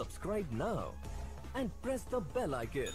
Subscribe now and press the bell icon.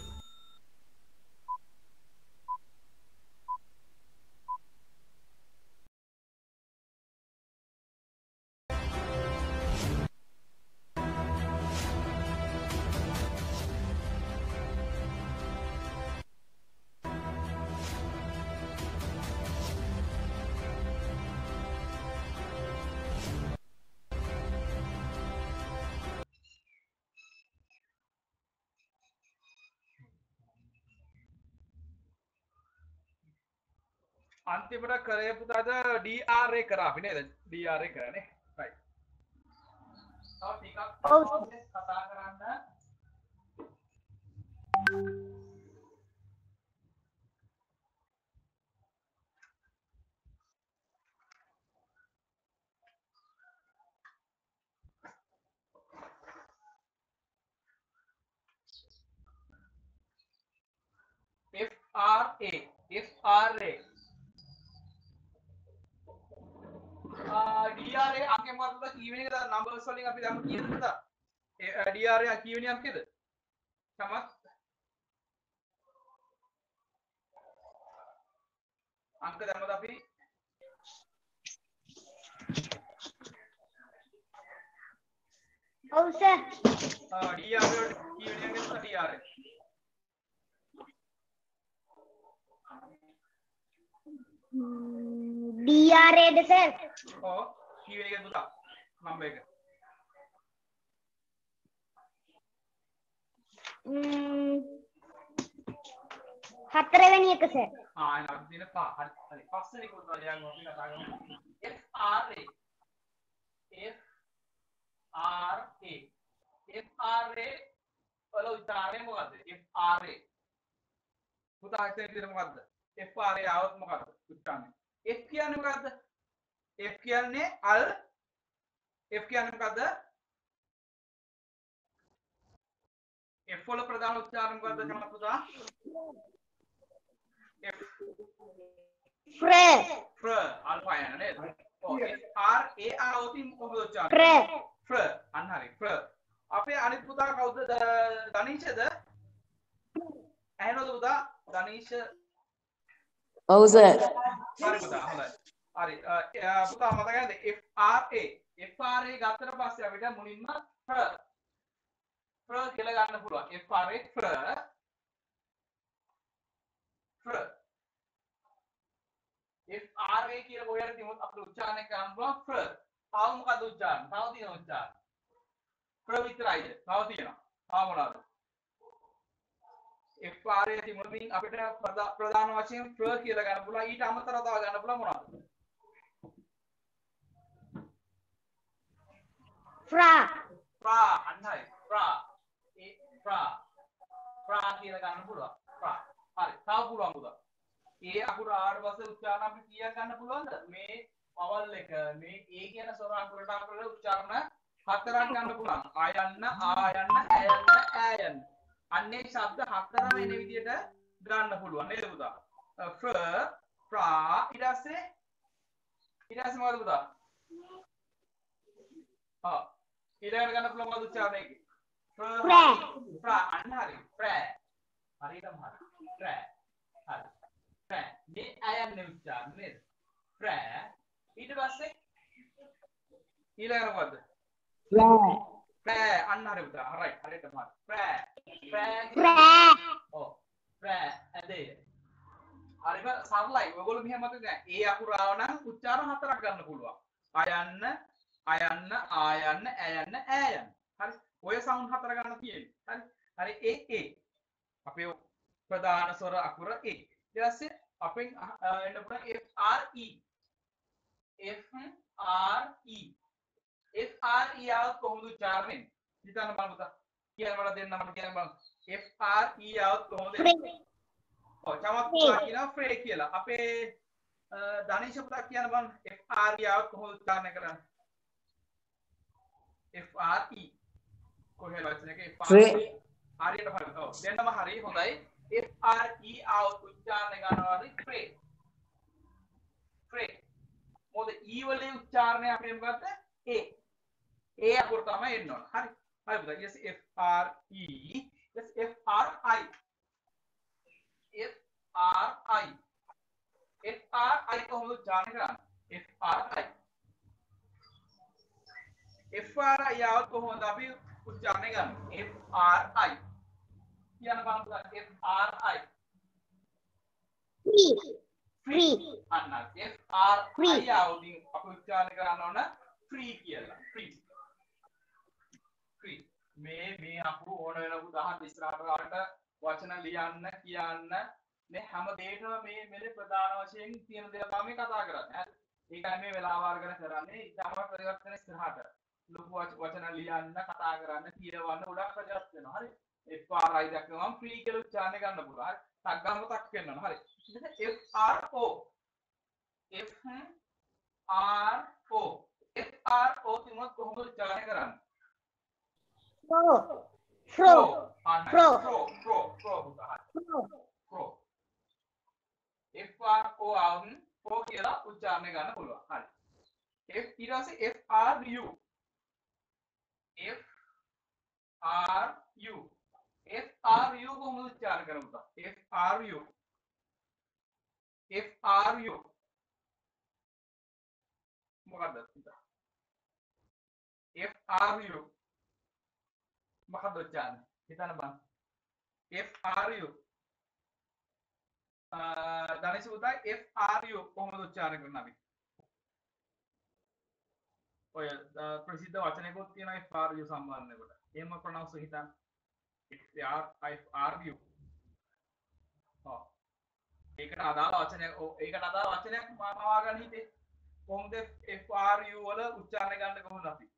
अंतिमට කරේ පුතාද DRA කරා අපි නේද DRA කරානේ right තව ටිකක් කතා කරන්න FRA DRA අංකය මොකක්ද කීවෙනි එකද නම්බර්ස් වලින් අපි දැම්ම කීයද පුතා DRA කීවෙනි අංකයද සමත් අංක දැම්මද අපි ඔව් සර් DRA කීවෙනි අංකයද DRA DRA ද සර් ඔව් කීවෙනි එකද පුතා නම්බර් එක හතරවෙනි එක සර් එහෙනම් අපි දින පහ හරි පස්වෙනි කොට වලින් අපි කතා කරමු FRA වල උච්චාරණය මොකද්ද FRA පුතා හිතේ විදිහට මොකද්ද FRA આવත් මොකද්ද උච්චාරණය F කියන්නේ මොකද්ද F කියන්නේ අල් F කියන්නේ මොකද්ද F වල ප්‍රධාන උච්චාරණ මොකද්ද තමයි පුතා F fr අල්ෆා යන නේද ඔව් FRA આવතින් කොහොමද උච්චාරණය fr අන්න හරි fr අපේ අනිත් පුතා කවුද දනීෂද ඇහෙනවද පුතා දනීෂ ඔව් සර් හරි පුතා හොඳයි හරි පුතා මතකද FRA ගත්තට පස්සේ අපිට මුලින්ම fr කියලා ගන්න පුළුවන් FRA fr කියලා කොහේ හරි තියමුත් අපිට උච්චාරණය කරන්න පුළුවන් fr තාම මොකද උච්චාරණ තාම තියෙන උච්චාරණ fr විතරයිද තාම තියෙනවා තාම මොනවද FRA තිබුණමින් අපිට ප්‍රධාන වශයෙන් fr කියලා ගන්න පුළුවන් ඊට අමතරව තව ගන්න පුළුවන් මොනවද fra අන්නයි fra කියලා ගන්න පුළුවන් fra හරි තව පුළුවන් පුතා ඒ අකුර ආවට පස්සේ උච්චාරණ අපි කීයක් ගන්න පුළුවන්ද මේ වවල් එක මේ A කියන ස්වර අකුරට අපිට උච්චාරණ හතරක් ගන්න පුළුවන් ආයන්න ඈයන්න අන්නේ ශබ්ද හතරම එන විදිහට ගන්න පුළුවන් නේද පුතා fr fra ඊට පස්සේ මොකද පුතා ඊළඟට ගන්න පුළුවන් මොකද උච්චාරණය එකේ fra අන්න හරි හරියටම හරි fra මේ අයන්න උච්චාරණ නේද fra ඊට පස්සේ ඊළඟට මොකද fra අන්න හරි පුතා හරියටම හරි fra ඔව් fra ඇදේ හරිම සරලයි ඔයගොල්ලෝ මෙහෙම මතක ගන්න ඒ අකුර ආව නම් උච්චාරණ හතරක් ගන්න පුළුවන් අයන්න ඈයන්න හරි ඔය සවුන්ඩ් හතර ගන්න තියෙන්නේ හරි ඒ අපේ ප්‍රධාන ස්වර අකුර ඒ ඊට පස්සේ අපෙන් එන්න පුළුවන් FRE આવත් කොහොමද උච්චාරණය හිතන්න බලන්න පුතා කියන්න බල දෙන්න මම කියන්න බලන්න FRE આવත් කොහොමද ඔව් චමත් පුතා කියනවා ෆ්‍රේ කියලා අපේ දනීෂ පුතා කියන්න බලන්න FRE આવත් කොහොමද උච්චාරණය කරන්නේ FRE කොහේ වචන එක FRE හරියට හරි ඔව් දෙන්නම හරි හොඳයි FRE આવත් උච්චාරණය කරනවා ෆ්‍රේ මොකද E වලේ උච්චාරණය අපේ මොකද්ද A අකුර තමයි එන්න ඕන හරි හරි පුතා. yes FRE yes FRI FRI කොහොමද උච්චාරණය කරන්නේ? FRI આવત කොහොමද අපි උච්චාරණය කරන්නේ? FRI කියන බලන්න පුතා. FRI free අන්න FRI આવදින් අපි උච්චාරණය කරන්න ඕන free කියලා. free මේ අපු ඕන වෙන උදාහරණ ඉස්සරහට ගන්නට වචන ලියන්න කියන්න මේ හැම දෙයකම මේ ප්‍රධාන වශයෙන් තියෙන දේ තමයි කතා කරන්නේ. හරි. ඒකයි මේ වෙලාව අරගෙන කරන්නේ. ඉතාලම ප්‍රයත්න ඉස්සරහට. ලොකු වචන ලියන්න කතා කරන්න කියවන්න ගොඩක් ප්‍රයත්න වෙනවා. හරි. FRI දැක්කම free කියලා උච්චාරණය කරන්න පුළුවන්. හරි. ටක් ගාම තක් වෙනවා. හරි. FRO තුනක් කොහොමද උච්චාරණය කරන්නේ? fro FRO આવුන් pro කියලා උච්චාරණය ගන්න පුළුවන්. හරි. ඊට පස්සේ FRU කොහොමද උච්චාරණය කරන්නේ? FRU මොකක්ද? FRU මොකක්ද උච්චාරණය? හිතන්න බලන්න. FRU දනිස පුතා FRU කොහොමද උච්චාරණය කරන්නේ අපි? ඔය ප්‍රසිද්ධ වචනයකොත් තියෙනවා FRU සම්බන්ධ කොට. එහෙම ප්‍රොනවුන්ස් හිතන්න. FRU. ඔව්. ඒකට අදාළ වචනයක් මවා ගන්න හිතේ. කොහොමද FRU වල උච්චාරණය ගන්න කොහොමද අපි?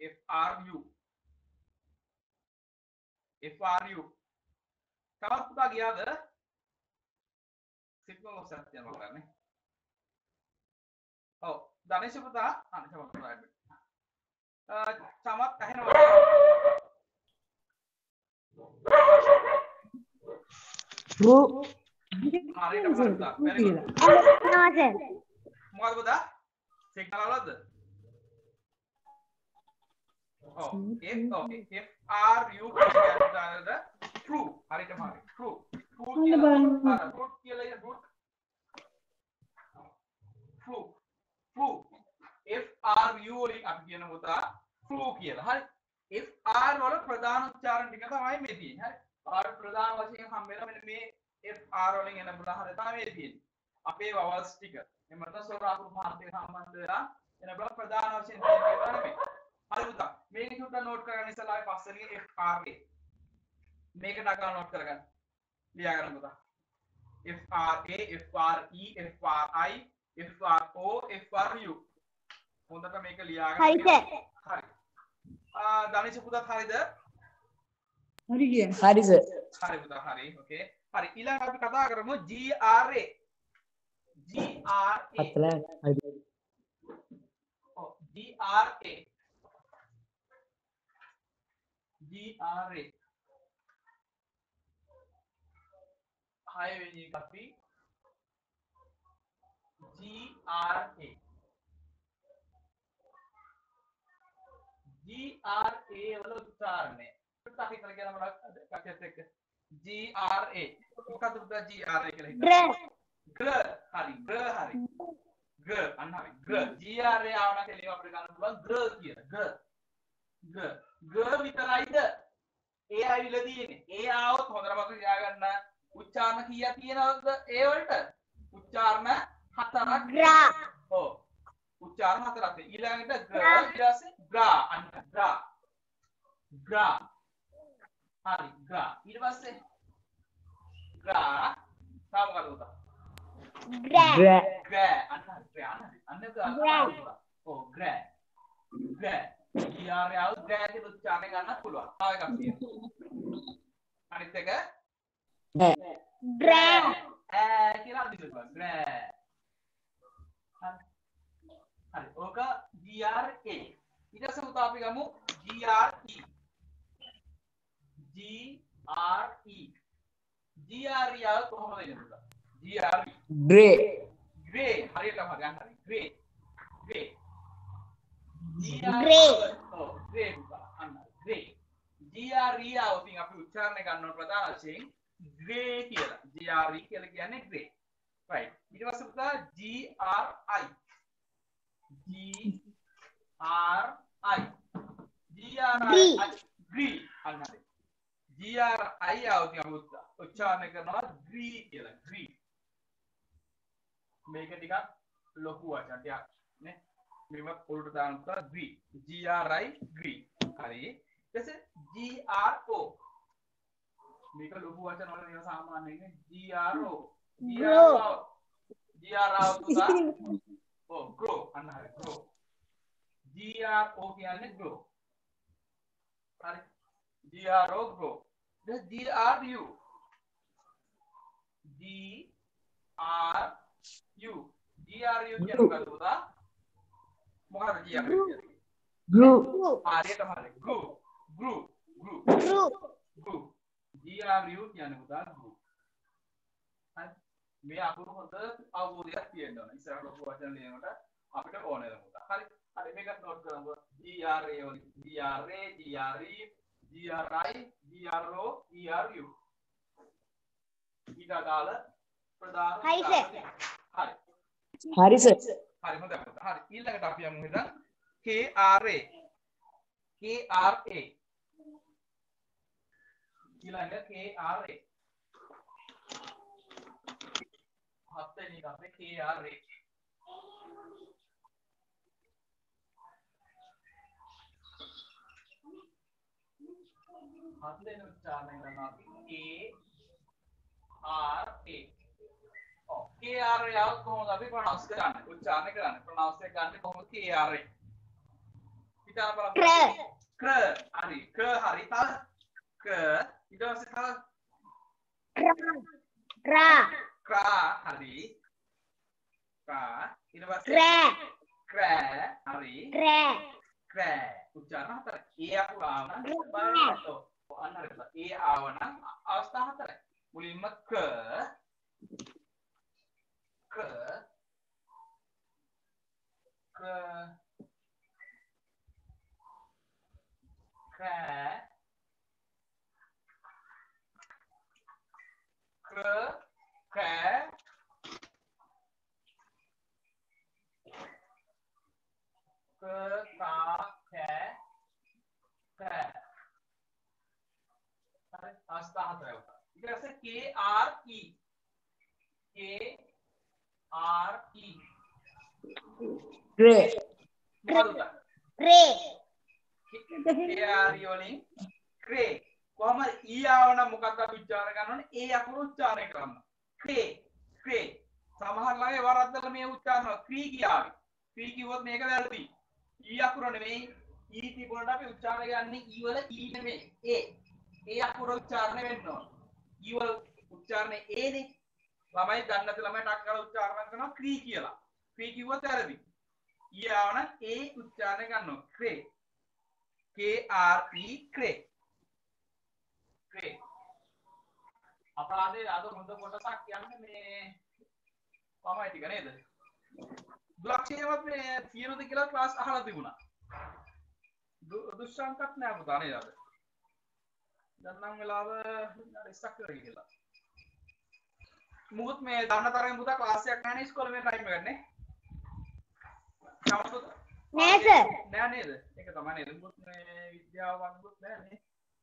FRU. තවත් පුතා ගියාද? සිග්නල් ඔෆ්සෙට් යනවා කරන්නේ. ඔව්. දනේශ පුතා අනේ චමත් ඇහෙනවා. හරියට පුතා. මොකද පුතා? සිග්නල් වලද? ඔව්. FRU කියන්නේ true. හරියටම හරි. true. fruit කියලා fruit. FRU වලින් අපි කියන පුතා true කියලා. හරි. FR වල ප්‍රධාන උච්චාරණ ටික තමයි මේ තියෙන්නේ. හරි. R ප්‍රධාන වශයෙන් හම් වෙලා මෙන්න මේ FR වලින් එන උදාහරණ තමයි මේ තියෙන්නේ. අපේ vowels ටික. මේ මත ස්වර අකුරු මාර්ගයට සම්බන්ධ වෙලා එන ප්‍රධාන වශයෙන් තියෙන තමයි. හරි පුතා. මේක චුට්ටක් නෝට් කරගන්න ඉස්සලා පස්වෙනි FRA. මේක ඩගා නෝට් කරගන්න. ලියා ගන්න පුතා. FRA, FRE, FRI, FRO, FRU. හොඳට මේක ලියා ගන්න. හරි සර්. හරි. දනිෂ පුතා හරිද? හරි කිය. හරි සර්. හරි පුතා හරි. ඕකේ. හරි. ඊළඟ අපි කතා කරමු GRA. අතල හරි. ඔව් GRA. හයවෙනි එක අපි GRA වල උච්චාරණය. අපි කරගෙන යනවා කට්ටියත් එක්ක. GRA. මොකක්ද පුතා GRA කියලා හිතන්න. ග්‍ර. හරි. ග්‍ර අන්න හරි. GRA ආවන කෙලිම අපිට ගන්න පුළුවන් ග්‍ර කියලා. ග්‍ර විතරයිද? ඒ ආවිලා තියෙන්නේ. ඒ ආවොත් හොඳට මතක තියාගන්න. උච්චාරණ කීයක් තියෙනවද ඒ වලට? උච්චාරණ 4ක්. graa ඔව්. උච්චාරණ 4ක්. ඊළඟට ග්‍ර ඊට පස්සේ ග්‍රා අන්න ග්‍රා. හරි ග්‍රා. ඊට පස්සේ ග්‍රා සාමකද උදා. gra අන්න ඔව් ග්‍රෑ. GRA ආව ග්‍රෑ කියලා උච්චාරණය ගන්න පුළුවන්. තව එකක් තියෙනවා. අනිත් එක gra කියලා අදින්න පුළුවන්. ග්‍රෑ. හරි. ඕක GRA. ඊට පස්සේ උතා අපි ගමු GRE. GRE ආව කොහොමද එන්නේ පුතා? GRE. ග්‍රේ. හරියටම හරි. අන්න හරි. ග්‍රේ. Gray. ඔව් ග්‍රේ පුතා. අන්න ග්‍රේ. GRE આવතින් අපි උච්චාරණය කරනවා ප්‍රධාන වශයෙන් grey කියලා. GRE කියලා කියන්නේ grey. right. ඊට පස්සේ පුතා GRI. GRI අන්න හරි. GRI આવතින් අපි උච්චාරණය කරනවා grey කියලා. grey. මේක ටිකක් ලොකු වචනයක් නේ. මේක පොළට දාන්න පුතා grey. GRI grey. හරි. ඊට GRO මේක ලොකු වචන වල මේවා සාමාන්‍යයෙන් GRO GRO තුසා grow අන්න හරි grow GRO කියන්නේ grow හරි GRO grow then GRU කියන්නේ මොකක්ද පුතා මොකක්ද GRU කියන්නේ group ආරියට හරි grow GRU කියන්නේ පුතා group හරි මේ අකුරු හොඳ අවබෝධයක් තියෙන්න ඕන ඉස්සරහට ලොකු වචන ලියනකොට අපිට ඕනේ පුතා හරි හරි මේක නෝට් කරගමු GRA වලින් GRA GRE GRI GRO GRU ඊට අදාළ ප්‍රධාන හරි සර් හරි සර් හරි හොඳයි පුතා හරි ඊළඟට අපි යමු එහෙනම් KRA ඊළඟ KRA හත්වෙනි එක අපේ KRA හත්වෙනි උච්චාරණය කරනවා අපි KRA આવත් කොහොමද අපි ප්‍රොනවුන්ස් කරන්නේ උච්චාරණය කරන්නේ ප්‍රොනවුන්ස් එක ගන්න කොහොමද KRA හිතා බලන්න කර හරි කර හරි තව කර ඊට පස්සේ තව ක්‍රා හරි ක්‍රා ඊට පස්සේ ක්‍රෑ හරි ක්‍රෑ උච්චාරණ හතරයි ඒ අකුර ආවනම් බලන්න අන්න හරි ඒ ආවනම් අවස්ථා හතරයි මුලින්ම ක gray ක්‍රේ කොහමද ඊ ආවනම් මොකක්ද අපි උච්චාරණය කරනවනේ ඒ අකුරු උච්චාරණය කරන්න ක්‍රේ සමහර ළඟේ වරද්දලා මේ උච්චාරණ ක්‍රී කියාවි ක්‍රී කිව්වොත් මේක වැරදි ඊ අකුර නෙමෙයි ඊ තිබුණාට අපි උච්චාරණය කරන්නේ ඊ වල ඊ නෙමෙයි ඒ අකුර උච්චාරණය වෙන්න ඕන ඊ වල උච්චාරණය ඒනේ ළමයි දන්නේ නැති ළමයි ටක් කරලා උච්චාරණය කරනවා ක්‍රී කියලා ක්‍රී කිව්වොත් වැරදි ඊ ආවනම් ඒ උච්චාරණය කරනවා ක්‍රේ KRE ක්‍රේ අපරාධේ අද හොඳ කොටසක් කියන්නේ මේ තමයි ටික නේද දුක්ෂේමත් මේ තියෙනද කියලා ක්ලාස් අහලා තිබුණා දුස්සන්කක් නෑ පුතා නේද අද දැන් නම් වෙලාව ඉස්සක් කරේ කියලා මුත් මේ දන්න තරම් පුතා ක්ලාස් එකක් නැහැ නේ ඉස්කෝලේ මේ ටයිම් එකක් නේ නෑ සර් නෑ නේද ඒක තමයි නේද මුත් මේ විද්‍යාව වන්දුත් නෑ නේ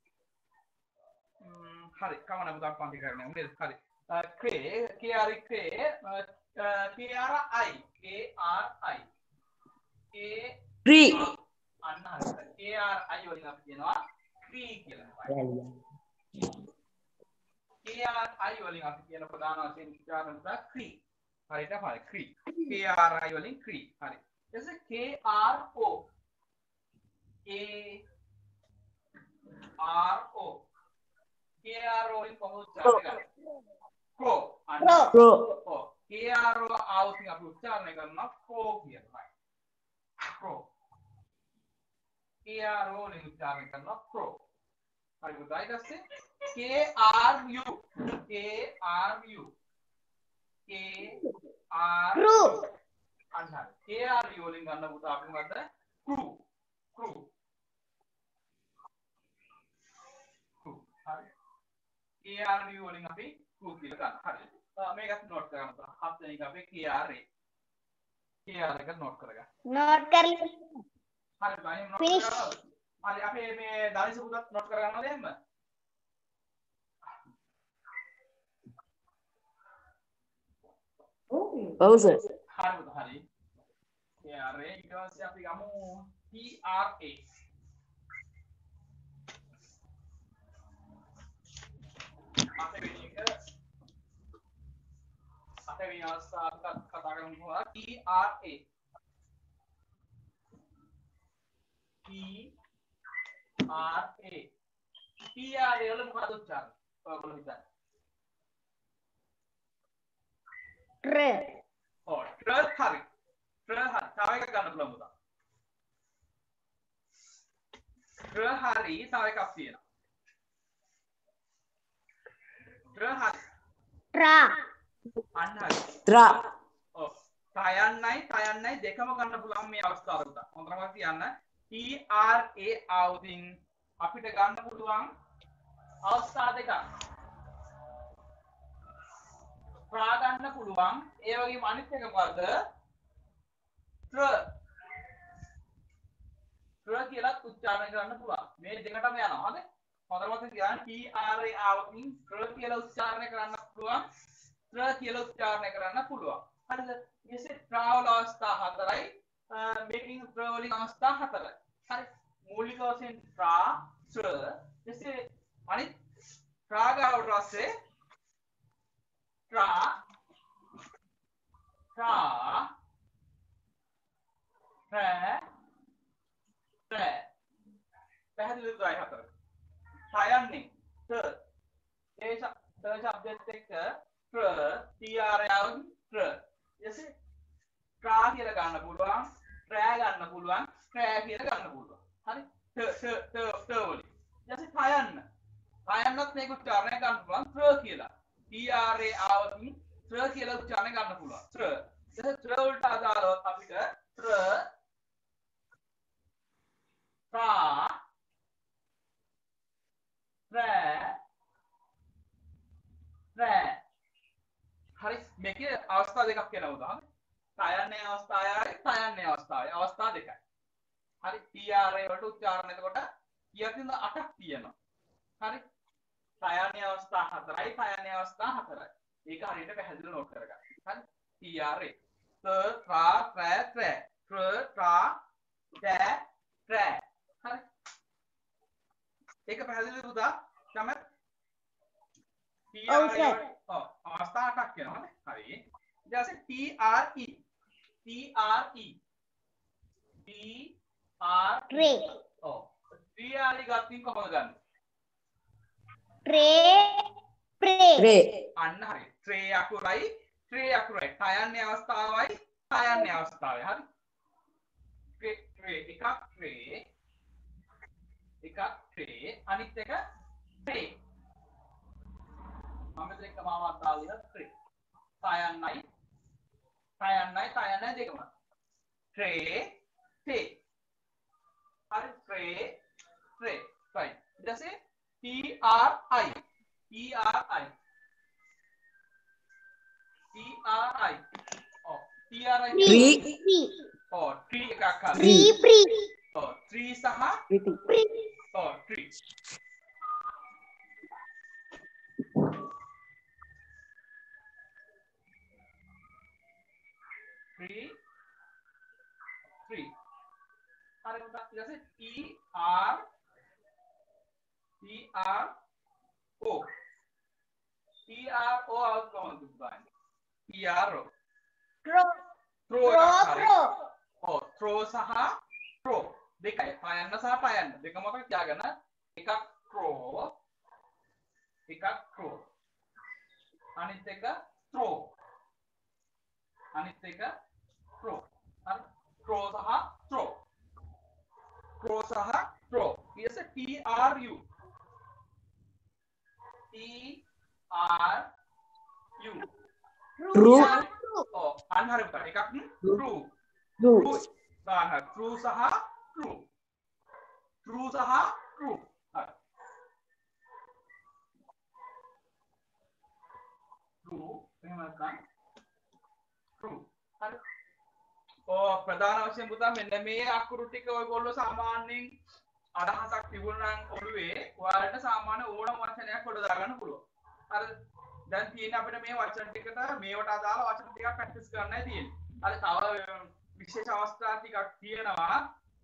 හරි කමන පුතා පන්ති කරන්නේ නේද හරි ක්‍රේ KRI ක්‍රේ KRI tree අන්න හරි KRI වලින් අපි කියනවා ක්‍රී කියලා KRI වලින් අපි කියන ප්‍රධාන වශයෙන් උච්චාරණ පුතා ක්‍රී හරියට හරි ක්‍රී KRI වලින් ක්‍රී හරි ඊට KRO KRO වලින් කොහොමද උච්චාරණය කරන්නේ ක්‍රෝ pro KRO આવතින් අපි උච්චාරණය කරනවා ක්‍රෝ කියලා ක්‍රෝ KRO වලින් උච්චාරණය කරනවා ක්‍රෝ හරි පුතා ඊට පස්සේ KRU අන්න KRU වලින් ගන්න පුතා අපි මොකද්ද crew KRU වලින් අපි true කියලා ගන්න. හරි. මේකත් note කරගන්න. හත්වෙනි එක අපි KRA. KR එක note කරගන්න. note කරලා හරි. බයි note Finish. කරගන්න. හරි අපි මේ දානිස පුතත් note කරගන්නවද එහෙම? ඔව් සර්. හරි පුතා හරි. KRA ඊට පස්සේ අපි ගමු TRA. අටවෙනි අවස්ථාවට කතා කරනවා TRA. TRA වල මොකද උච්චාරණය? ඔයගොල්ලෝ හිතන්න. tr ඔව් tr හරි. tr හරි. තව එකක් ගන්න පුළුවන් පුතා. tr හරි තව එකක් තියෙනවා. tr හරි. tra අන්න හරි. ත්‍රා ඔව්. තයන්නයි දෙකම ගන්න පුළුවන් මේ අවස්ථාවට පුතා. හොඳටම කියන්න. TRA આવුතින් අපිට ගන්න පුළුවන් අවස්ථා දෙකක්. pra ගන්න පුළුවන්. ඒ වගේම අනිත් එක මොකද්ද? tr. tr කියලා උච්චාරණය කරන්න පුළුවන්. මේ දෙකටම යනවා. හරිද? හොඳටම කියන්න TRA આવුතින් tr කියලා උච්චාරණය කරන්න පුළුවන්. tr කියලා උච්චාරණය කරන්න පුළුවන්. හරිද? ඊසේ tra වල අවස්ථා හතරයි. මේකින් tr වලින් අවස්ථා හතරයි. හරි. මූලික වශයෙන් tra tr ඊසේ අනිත් tra ගාවට පස්සේ tra පැහැදිලිද අය හතර. තයන්නේ t ඒ શબ્දෙත් එක්ක tr TRAවුන් tr ඊසේ tra කියලා ගන්න පුළුවන්, tra ගන්න පුළුවන්, tra කියලා ගන්න පුළුවන්. හරි? t වලින්. ඊසේ තයන්න. තයන්නත් මේක උච්චාරණය ගන්න පුළුවන් tr කියලා. TRA આવුන් tr කියලා උච්චාරණය ගන්න පුළුවන්. tr. ඊසේ tr වලට අදාළව අපිට tr tra හරි මේකේ අවස්ථා දෙකක් වෙනවා උදාහරණ. තයන්නේ අවස්ථාවයි තයන්නේ අවස්ථාවයි අවස්ථා දෙකයි. හරි TRA වලට උච්චාරණ එතකොට කීයක් තියෙනවද? 8ක් තියෙනවා. හරි තයන්නේ අවස්ථා 4යි තයන්නේ අවස්ථා 4යි. ඒක හරියට පැහැදිලිව නෝට් කරගන්න. හරි TRA t tra tra tra tr tra tra tra හරි ඒක පැහැදිලිද පුතා? තමයි ඔව් සර්. අවස්ථා 8ක් වෙනවා නේ. හරි. ඊට පස්සේ TRE. ඔව්. TRE ගත්තින් කොහොමද ගන්න? tre අන්න හරි. tray අකුරයි තයන්නේ අවස්ථාවයි තයන්නේ අවස්ථාවයි. හරි. එකක් tray අනිත් එක tray. මම මෙතන එක මාවක් දාලා tray. තයන්නයි දෙකම. tray hri. tray right. ඊට පස්සේ TRI. ඔව්. TRI ත්‍රී ඔව් tree එකක් හරි. ඔව් tree සහ ඔව් tree. tree. හරි පුතා. ඊට පස්සේ TRO આવුත් කොහොමද පුතා? TRO throw එකක් හරි. ඔව් throw සහ throw දෙකයි. තයන්න සහ තයන්න දෙක මතක තියාගන්න. එකක් throw අනිත් එක throw. හරි throw සහ throw. ඊට පස්සේ true ඔව් අන්න හරි පුතා. එකක් true දාන්න. true සහ true. හරි. නැත්නම් true. හරි. ප්‍රධාන වශයෙන් පුතා මෙන්න මේ අකුරු ටික ඔයගොල්ලෝ සාමාන්‍යයෙන් අදහසක් තිබුණා නම් ඔළුවේ ඔයාලට සාමාන්‍ය ඕනම වචනයක් කොට දාගන්න පුළුවන්. හරිද? දැන් තියෙන්නේ අපිට මේ වචන ටිකට මේවට අදාළ වචන ටිකක් ප්‍රැක්ටිස් කරන්නයි තියෙන්නේ. හරි තව විශේෂ අවස්ථා ටිකක් තියෙනවා.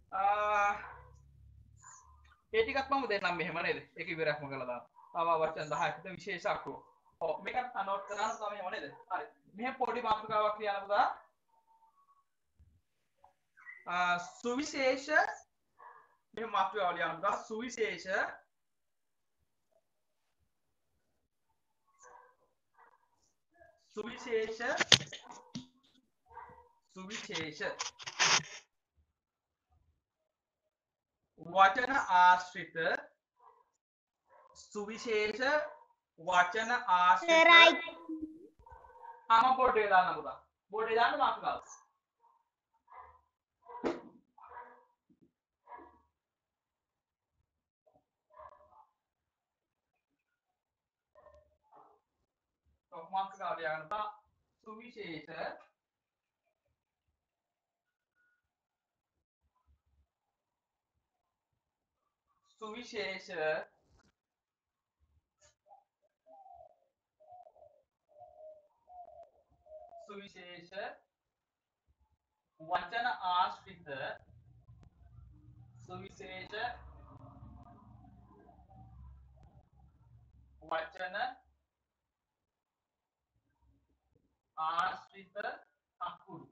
ඒ ටිකක් මම දෙන්නම් මෙහෙම නේද? ඒක ඉවරක්ම කළා දාන්න. තව වචන 10කට විශේෂ අකුරු. ඔව් මේකත් නෝට් කරගන්න තමයි මෙහෙම නේද? හරි. මෙහෙම පොඩි මාතෘකාවක් කියන්න පුතා. सुविशेष में माफी वाली आऊंगा सुविशेष सुविशेष सुविशेष वचन आश्रित सुविशेष वचन आश्रित हम बोर्ड दाना बोला बोर्ड दाना माफी वाला मार्क्स का दिया था सुविशेष सुविशेष सुविशेष वचन आश्रित सुविशेष वचन आश्रित अकुरु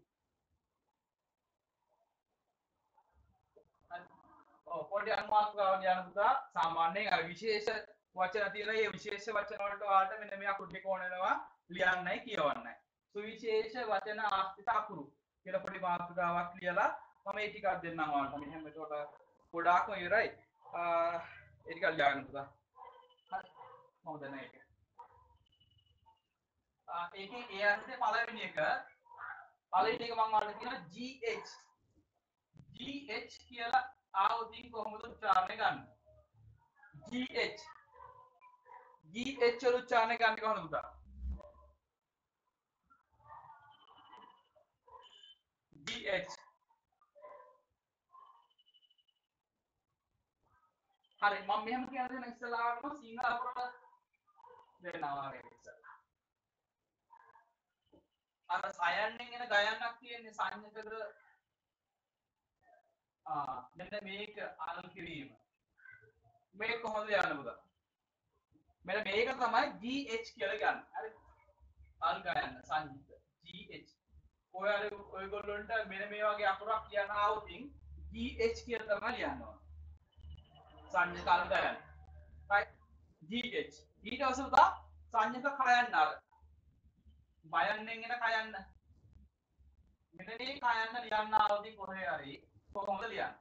පොඩි අනුමානයක් ගන්න පුතා සාමාන්‍යයෙන් අර විශේෂ වචන තියෙන මේ විශේෂ වචන වලට ඔයාලට මෙන්න මේ අකුරු ටික ඕන වෙනවා ලියන්නයි කියවන්නයි සුවිශේෂ වචන ආශ්‍රිත අකුරු කියලා පොඩි මාතෘකාවක් ලියලා මම මේ ටිකක් දෙන්නම් ඔයාලට මෙහෙම ඒකට ගොඩාක්ම ඉවරයි ඒ ටික ලියන්න පුතා හරි මම දෙන්න ඒක ඒකේ ඒ අර්ථයේ පළවෙනි එක මම ඔයාලට කියනවා GH කියලා ආවදින් කොහොමද උච්චාරණය ගන්න GH වල උච්චාරණය ගන්න කොහොමද පුතා GH හරි මම මෙහෙම කියන දේ ඉස්සලාවටම සිංහල අපරට දෙනවා වගේ ඉස්සලා අර සයන්නෙන් එන ගයන්නක් තියෙන්නේ සංයතක මෙන්න මේක අල් කිරීම මේක කොහොමද යන්න පුතා මෙන්න මේක තමයි GH කියලා ගන්න හරි අල් ගයන්න සංයුක්ත GH ඔයගොල්ලන්ට මෙන්න මේ වගේ අකුරක් කියන්න ආවොතින් GH කියලා තමයි ලියන්න ඕන සංයුක්ත අල් ගයන්න right GH ඊට පස්සේ පුතා සංයුක්ත කයන්න අර බයන්නෙන් එන කයන්න මෙන්න මේ කයන්න ලියන්න ආවොතින් කොහේ හරි කොහොමද ලියන්නේ?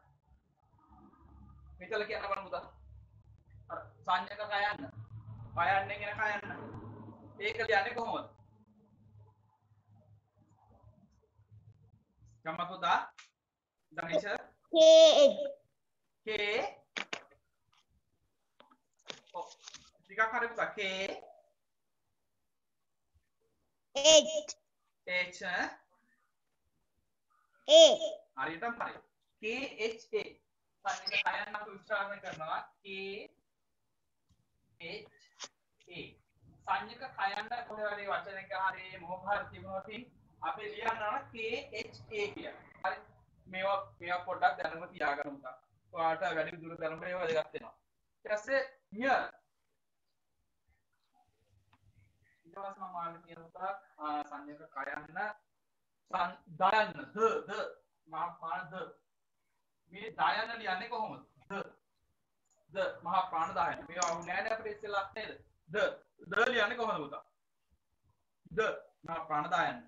මෙතන කියන්න බලමු පුතා. අර සංයක කයන්න. බයන්නෙන් එන කයන්න. ඒක ලියන්නේ කොහොමද? ගම්ම පුතා. දනිෂ K ටිකක් හරි පුතා K H හරියටම හරි. KHA සංයක කයන්න අපි උච්චාරණය කරනවා KHA සංයක කයන්න කොහේ හරි වචනයක හරි මොකක් හරි තිබුණොත් අපි ලියනවා KHA කියලා. හරි මේවා පොඩ්ඩක් දැනගම තියාගන්න උන්ට. ඔයාලට වැඩි දුර දැනුම ඒවා වැදගත් වෙනවා. ඊට පස්සේ near ඊට පස්සේ මම ආයෙත් කියනවා සංයක කයන්න දයන්න ද මහා ප්‍රාණ ද මේ දයන්න ලියන්නේ කොහොමද ද මහා ප්‍රාණ දයන්න මේ වුණ නෑනේ අපිට ඉස්සෙල්ලා නේද ද ලියන්නේ කොහොමද පුතා ද මහා ප්‍රාණ දයන්න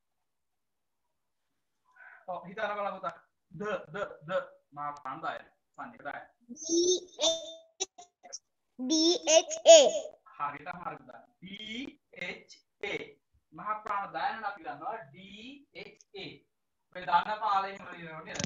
ඔව් හිතන්න බලන්න පුතා ද මහා ප්‍රාණ දයන්න සංයක දයන්න DHA හරියට හරි පුතා DHA මහා ප්‍රාණ දයන්න අපි ගන්නවා DHA මේ දාන්න පාලයෙන් වලිනවා නේද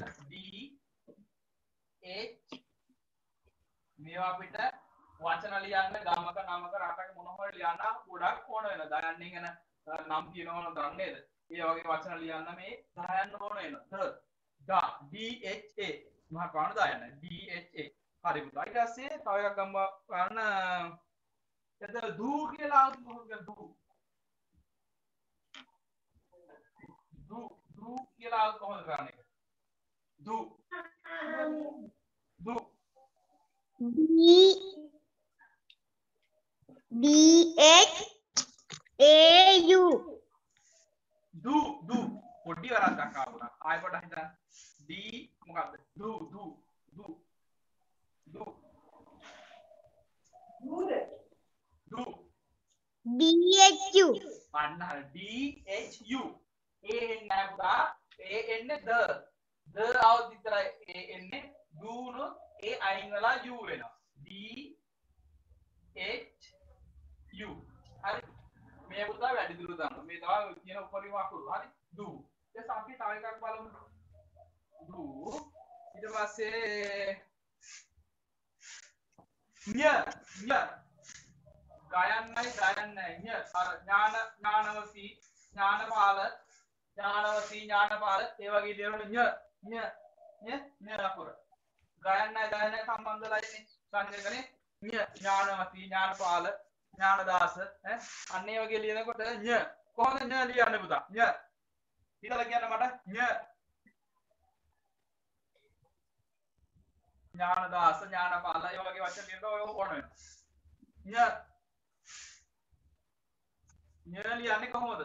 DH මේවා අපිට වචන ලියන්න ගමක නමක රටක මොන හරි ලියන්න ගොඩක් ඕන වෙනවා දයන්නෙන් එන නම් කියනවා නම් දන්නේද? ඒ වගේ වචන ලියන්න මේ දායන්න ඕන එන. දා DHA මහා ප්‍රාණ දායන්න DHA. හරි පුතා. ඊට පස්සේ තව එකක් ගම්ම ගන්න එතන දූ කියලා මොකක්ද දූ? දූ කියලා කොහොමද කරන්නේ? දූ දූ DHAU දූ පොඩි වරක්ක් ආවුණා. ආයෙ පොඩ්ඩක් හිතන්න. D මොකක්ද? දූ DHU අන්න DHU A එන්නේ පුතා A එන්නේ ද આવුත් විතරයි A එන්නේ දූනොත් A අයින් වෙලා U වෙනවා DHU හරි මේ පුතා වැඩි දුර දාන්න මේ තමයි කියන උපරිම අකුරු හරි දූ ඊට අපි තව එකක් බලමු දූ ඊට පස්සේ ඤ ගයන්නයි ඤ අර ඥානවසී ඥානපාල ඒ වගේ දේවල් ඤ අකුර ගයන්නයි සම්බන්ධලා ඉන්නේ සංකේතනේ ඤ ඥානවසී ඥානපාල ඥානදාස ඈ අන්න ඒ වගේ ලියනකොට ඤ කොහොමද ඤ ලියන්නේ පුතා ඤ හිතලා කියන්න මට ඤ ඥානදාස ඥානපාල ඒ වගේ වචන ලියන්න ඔය ඕන වෙනවා ඤ ලියන්නේ කොහොමද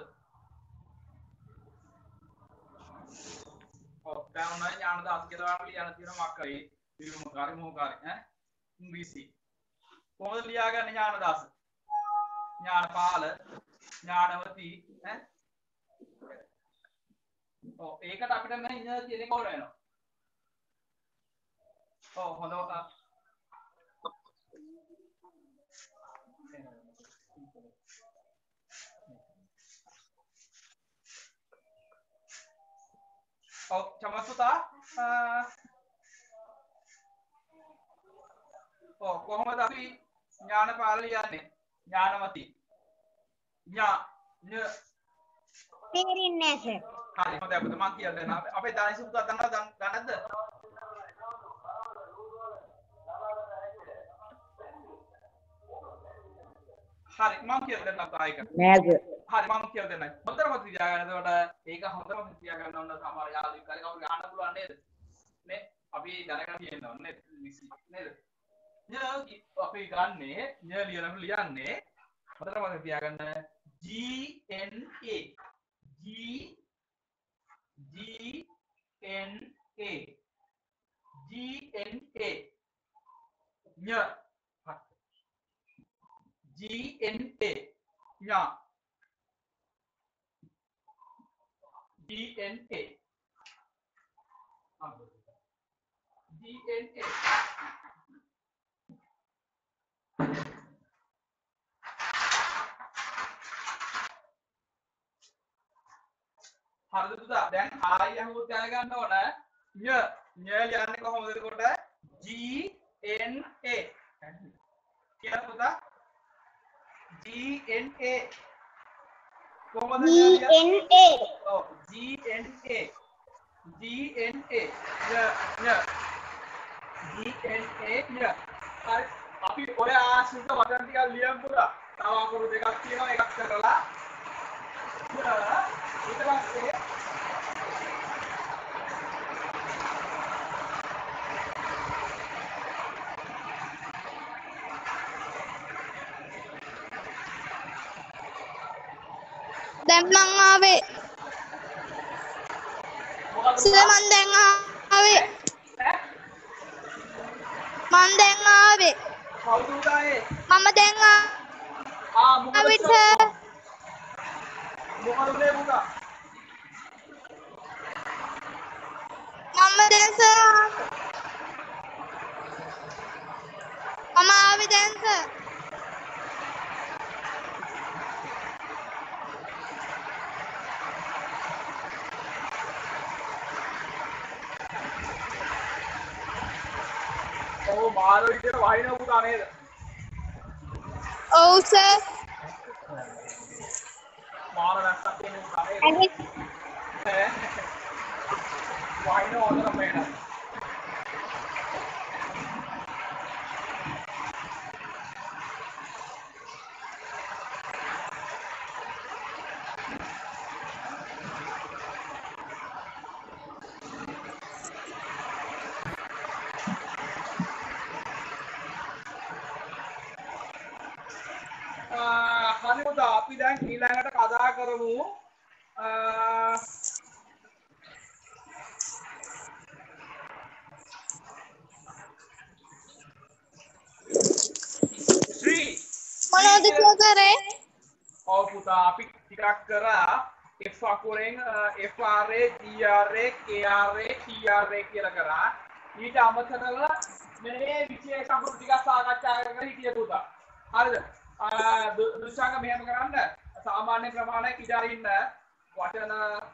ඔව් දැන් ඔන්න ඥානදාස කියලා ලියන්න තියෙනවා මක්කයි විමුකාරි මොහකාරි ඈ ඉංග්‍රීසි කොහොමද ලියාගන්නේ ඥානදාස ඥානපාල ඥානවති ඈ ඔව් ඒකට අපිට මේ ඤ කියන එක ඕන වෙනවා ඔව් හොඳට ඔව් චමත්තා ඔව් කොහොමද අපි ඥානපාල ලියන්නේ ඥානවති ඥා ඤ තේරෙන්නේ නැහැ සර්. හරි හොඳයි අපිට මම කියලා දෙන්න අපේ දානිසි පුතා දන්නවද දන්නද හරි මම කියලා දෙන්න අපිට ආයක නෑ සර්. හරි මම කියලා දෙන්නයි හොඳටම තියාගන්න එතකොට ඒක හොඳටම තියාගන්න ඕන සමහර යාළුවෙක් හරි කවුරු ගන්න පුළුවන් නේද නේ අපි දැනගන්න තියෙනවා නේද ඤ අපි ගන්නේ ඤ ලියනකොට ලියන්නේ හොඳටම තියාගන්න GNA ඤ GNA ඤ DNA හරිද පුතා දැන් ආයි අහුවොත් දැනගන්න ඕන ඤ ලියන්නේ කොහොමද එතකොට GNA කියලා පුතා GNA කොහොමද DNA ඔව් GNA DNA ඤ හරි අපි ඔය ආශ්‍රිත වචන ටිකක් ලියමු පුතා තව අකුරු දෙකක් තියෙනවා එකක් කරලා ඊට පස්සේ දැන් මං ආවේ සර් මං දැන් ආවේ කවුද උදායේ මම දැන් ආවේ සර් මොකද මේ පුතා මම දැන් සර් මම ආවේ දැන් සර් ඔව් මාළු විදියට වහින පුතා නේද ඔව් සර් මාර වැස්සක් තියෙන පුතා නේද? ඇයි වයින් ඕනම වෙනවා. හරි පුතා අපි දැන් ඊළඟට කතා කරමු ශ්‍රී මොනවද කරේ? ඔව් පුතා අපි ටිකක් කරා F අකුරෙන් FRA GRA KRA TRA කියලා කරා ඊට අමතරව මේ විශේෂ අකුරු ටිකක් සාකච්ඡා කරගෙන හිටිය පුතා හරිද දුෂාංග මෙහෙම කරන්න සාමාන්‍ය ප්‍රමාණයක් ඉඳ අරින්න වචන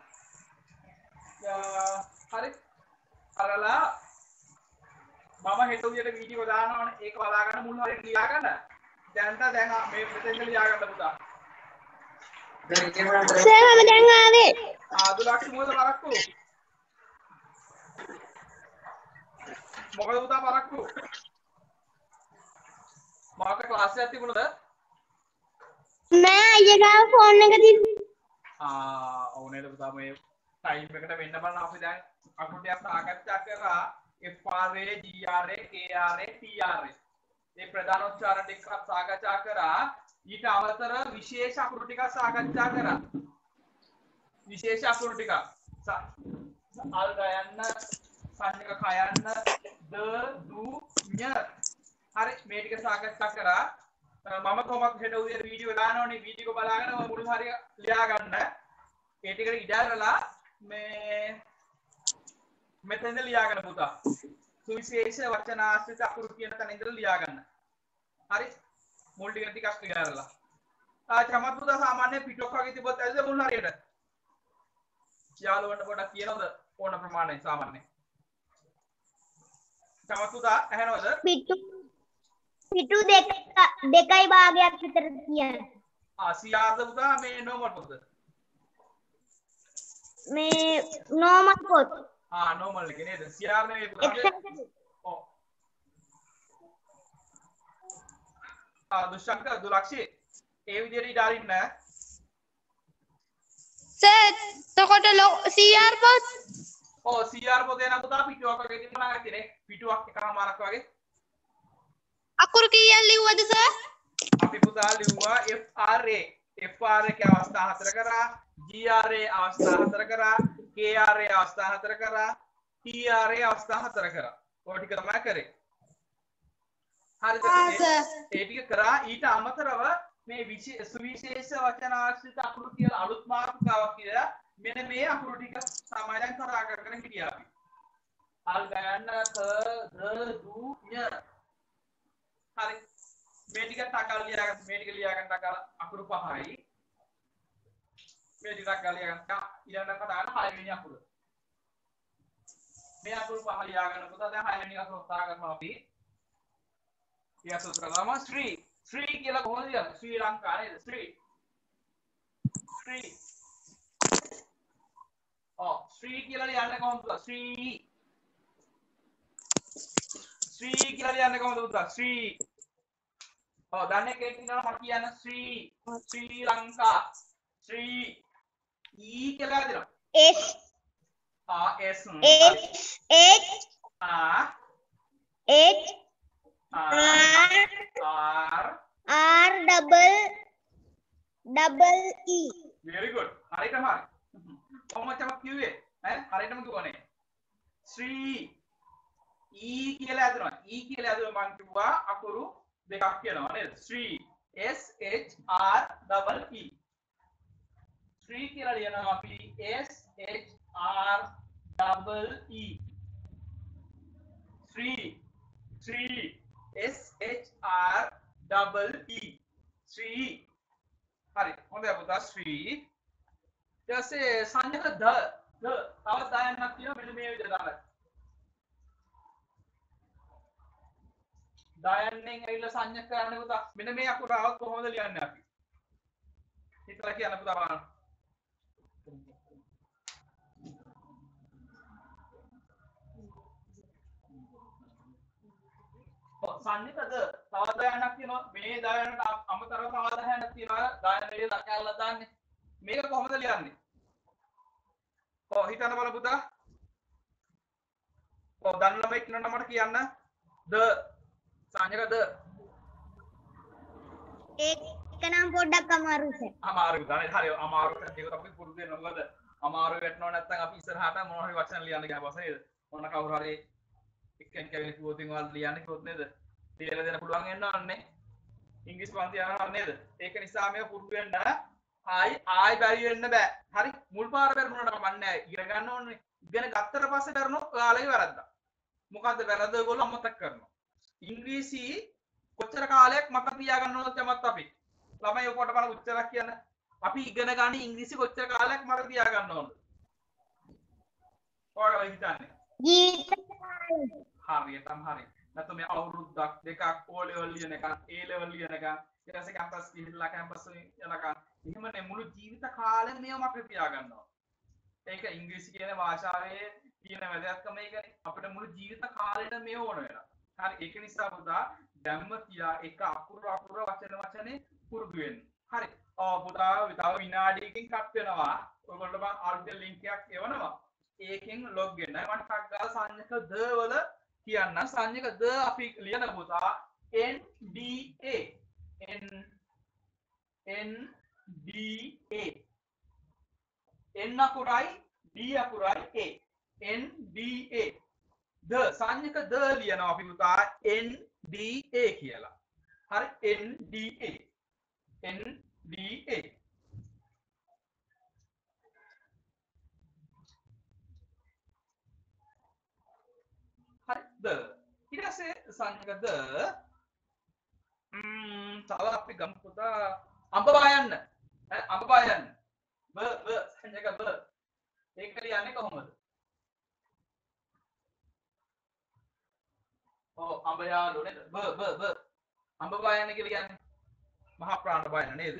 හරි අරලා මම හෙට උදේට වීඩියෝ දානවනේ ඒක බලා ගන්න මුල් හරියට ලියා ගන්න දැන් මේ මෙතෙන්ද ලියා ගන්න පුතා සර් මම දැන් ආවේ. ආදුලක්ෂ මොකද පරක්කු මොකද පුතා පරක්කු මාක ක්ලාස් එකක් තිබුණද නෑ අයියා ගාව ෆෝන් එක තිබ්බා. ඔව් නේද පුතා මේ ටයිම් එකට වෙන්න බලන්න අපි දැන් අකුරු ටිකක් සාකච්ඡා කරා FRA GRA KRA TRA මේ ප්‍රධාන උච්චාරණ ටිකක් සාකච්ඡා කරා ඊට අමතර විශේෂ අකුරු ටිකක් සාකච්ඡා කරා විශේෂ අකුරු ටිකක් අල් ගයන්න සංයක කයන්න ද දු ඤ හරි මේ ටික සාකච්ඡා කරා මම කොහොමද හෙට උදේ වීඩියෝ දානවනේ වීඩියෝ බලාගෙන මම මුළු හරිය ලියා ගන්න ඒ ටිකට ඉඩරලා මේ මෙතෙන්ද ලියා ගන්න පුතා සුවිශේෂ වචන ආශ්‍රිත අකුරු කියන තැන ඉඳලා ලියා ගන්න හරි මුල් ටික ටිකක් ඉඩරලා චමත් පුතා සාමාන්‍ය පිටක් වගේ තිබ්බත් ඇයිද මුල් හරියට යාළුවන්ට පොඩක් කියනවද ඕන ප්‍රමාණය සාමාන්‍ය චමත් පුතා ඇහෙනවද පිටු දෙකයි භාගයක් විතර කියන්නේ. සියාර්ද පුතා මේ නෝමල් පොතද? මේ නෝමල් පොත්. නෝමල් එකේ නේද? සියාර් නෙවෙයි පුතා. ඔව්. දුෂ්ශංක දුලක්ෂී ඒ විදිහට ඉඳ අරින්න. සර් එතකොට CR පොත්. ඔව් CR පොතේ නම් පුතා පිටුවක් වගේ තිබුණා ඇතිනේ. පිටුවක් එකමාරක් වගේ. අකුරු කීයක් ලිව්වද සර්? අපි පුතා ලිව්වා FRA ක අවස්ථා 4 කරා GRA අවස්ථා 4 කරා KRA අවස්ථා 4 කරා TRA අවස්ථා 4 කරා ඔය ටික තමයි කරේ හරිද ඒ ටික කරා ඊට අමතරව මේ සුවිශේෂ වචන ආශ්‍රිත අකුරු කියලා අලුත් මාතෘකාවක් කියලා මෙන්න මේ අකුරු ටික සාමාන්‍යයෙන් කතා කරගෙන හිටියා අපි අල් ගයන්න ක ද දු ඤ හරි මේ ටික ටකල් ලියා ගන්න මේ ටික ලියා ගන්න ටකල් අකුරු පහයි මේ ටික ටකල් ලියා ගන්න ඊළඟට කතා කරන 6 වෙනි අකුර මේ අකුරු පහ ලියා ගන්න පුතා දැන් 6 වෙනි අකුර උත්සාහ කරනවා අපි ඊය සූත්‍ර කරනවා ශ්‍රී කියලා කොහොමද කියන්නේ ශ්‍රී ලංකා නේද ශ්‍රී ශ්‍රී කියලා ලියන්නේ කොහොමද පුතා ශ්‍රී කියලා ලියන්නේ කොහොමද පුතා ශ්‍රී දන්නේ කෙනෙක් ඉන්නවා මම කියන ශ්‍රී ලංකා ශ්‍රී ඊ කියලා දෙනවා S S H R double E very good හරියටම හරි කොහොමද තමයි කිව්වේ හරියටම කිව්වනේ ශ්‍රී ඊ කියලා හදනවා ඊ කියලා හදුවා මම කිව්වා අකුරු දෙකක් කියනවා නේද ශ්‍රී S H R double E ශ්‍රී කියලා ලියනවා අපි S H R double E ශ්‍රී S H R double E ශ්‍රී හරි හොඳයි පුතා ශ්‍රී ඊට පස්සේ සංයක ද තවත් දායන්නක් තියෙනවා මෙන්න මේ විදිහට දාන්න දායන්නෙන් ඇවිල්ලා සංඥා කරන්න පුතා මෙන්න මේ අකුර આવත් කොහොමද ලියන්නේ අපි හිතලා කියන්න පුතා බලන්න සංඥක ද තවත් දායනක් තියෙනවා මේ දායනට අමතරව තවත් දායනක් තියෙනවා දායනයේ ලකැල්ල දාන්නේ මේක කොහොමද ලියන්නේ හිතන්න බලන්න පුතා දන්න ළමයි ඉන්නවනම් මට කියන්න ද සංඥක ද ඒක නම් පොඩ්ඩක් අමාරුයි සර්. අමාරුයි තමයි හරි අමාරු දෙයක් අපි පුරුදු වෙනවා මොකද අමාරු වැටෙනව නැත්නම් අපි ඉස්සරහට මොන හරි වචන ලියන්න ගියා පස්සේ නේද මොන කවුරු හරි එක්කෙනෙක් කවිල කිව්වොත් ඉංග්‍රීසි ලියන්න කිව්වොත් නේද ලියලා දෙන්න පුළුවන් වෙනවන්නේ ඉංග්‍රීසි පන්ති යනවා නේද ඒක නිසා මේක පුරුදු වෙන්න ආයි බැරි වෙන්න බෑ හරි මුල් පාර බැරිුණාට කමන්නේ නැහැ ඉගෙන ගන්න ඕනේ ඉගෙන ගත්තට පස්සේ බැරිනොත් ඔයාලගේ වැරද්දක් මොකද්ද වැරද්ද ඔයගොල්ලෝ අමතක කරනවා ඉංග්‍රීසි කොච්චර කාලයක් මතක තියාගන්න ඕනද තමත් අපි ළමයි ඔකට බලන්න උච්චාරයක් කියන්න අපි ඉගෙන ගන්න ඉංග්‍රීසි කොච්චර කාලයක් මතක තියාගන්න ඕනද ඔයාලා හිතන්නේ හරියටම හරි නැත්නම් මේ අවුරුද්දක් දෙකක් O level ලියන එක A level ලියන එක ඊට පස්සේ කැම්පස් ගිහිල්ලා කැම්පස් යනකම් එහෙමනේ මුළු ජීවිත කාලෙම මේව මතක තියාගන්නවා ඒක ඉංග්‍රීසි කියන භාෂාවේ තියෙන වැදගත්කම ඒකනේ අපිට මුළු ජීවිත කාලෙට මේව ඕන වෙනවා හරි ඒක නිසා පුතා දැම්ම තියා එක අකුර වචනේ පුරුදු වෙන්න හරි පුතා තව විනාඩියකින් කට් වෙනවා ඔයගොල්ලෝ මම ආල්ටර් ලින්ක් එකක් එවනවා ඒකෙන් ලොග් වෙන්න මම ටක් ගාලා සංඥක ද වල කියන්න සංඥක ද අපි ලියන පුතා NDA N අකුරයි D අකුරයි A NDA ද සංඥක ද ලියනවා අපි පුතා NDA කියලා හරි NDA හරිද ඊට පස්සේ සංඥක ද තව අපි ගමු පුතා අඹ බයන්න ब සංඥක ब ඒක ලියන්නේ කොහොමද අඹ යාළු නේද ब අඹ බයන්න කියලා කියන්නේ මහා ප්‍රාණ බයන්න නේද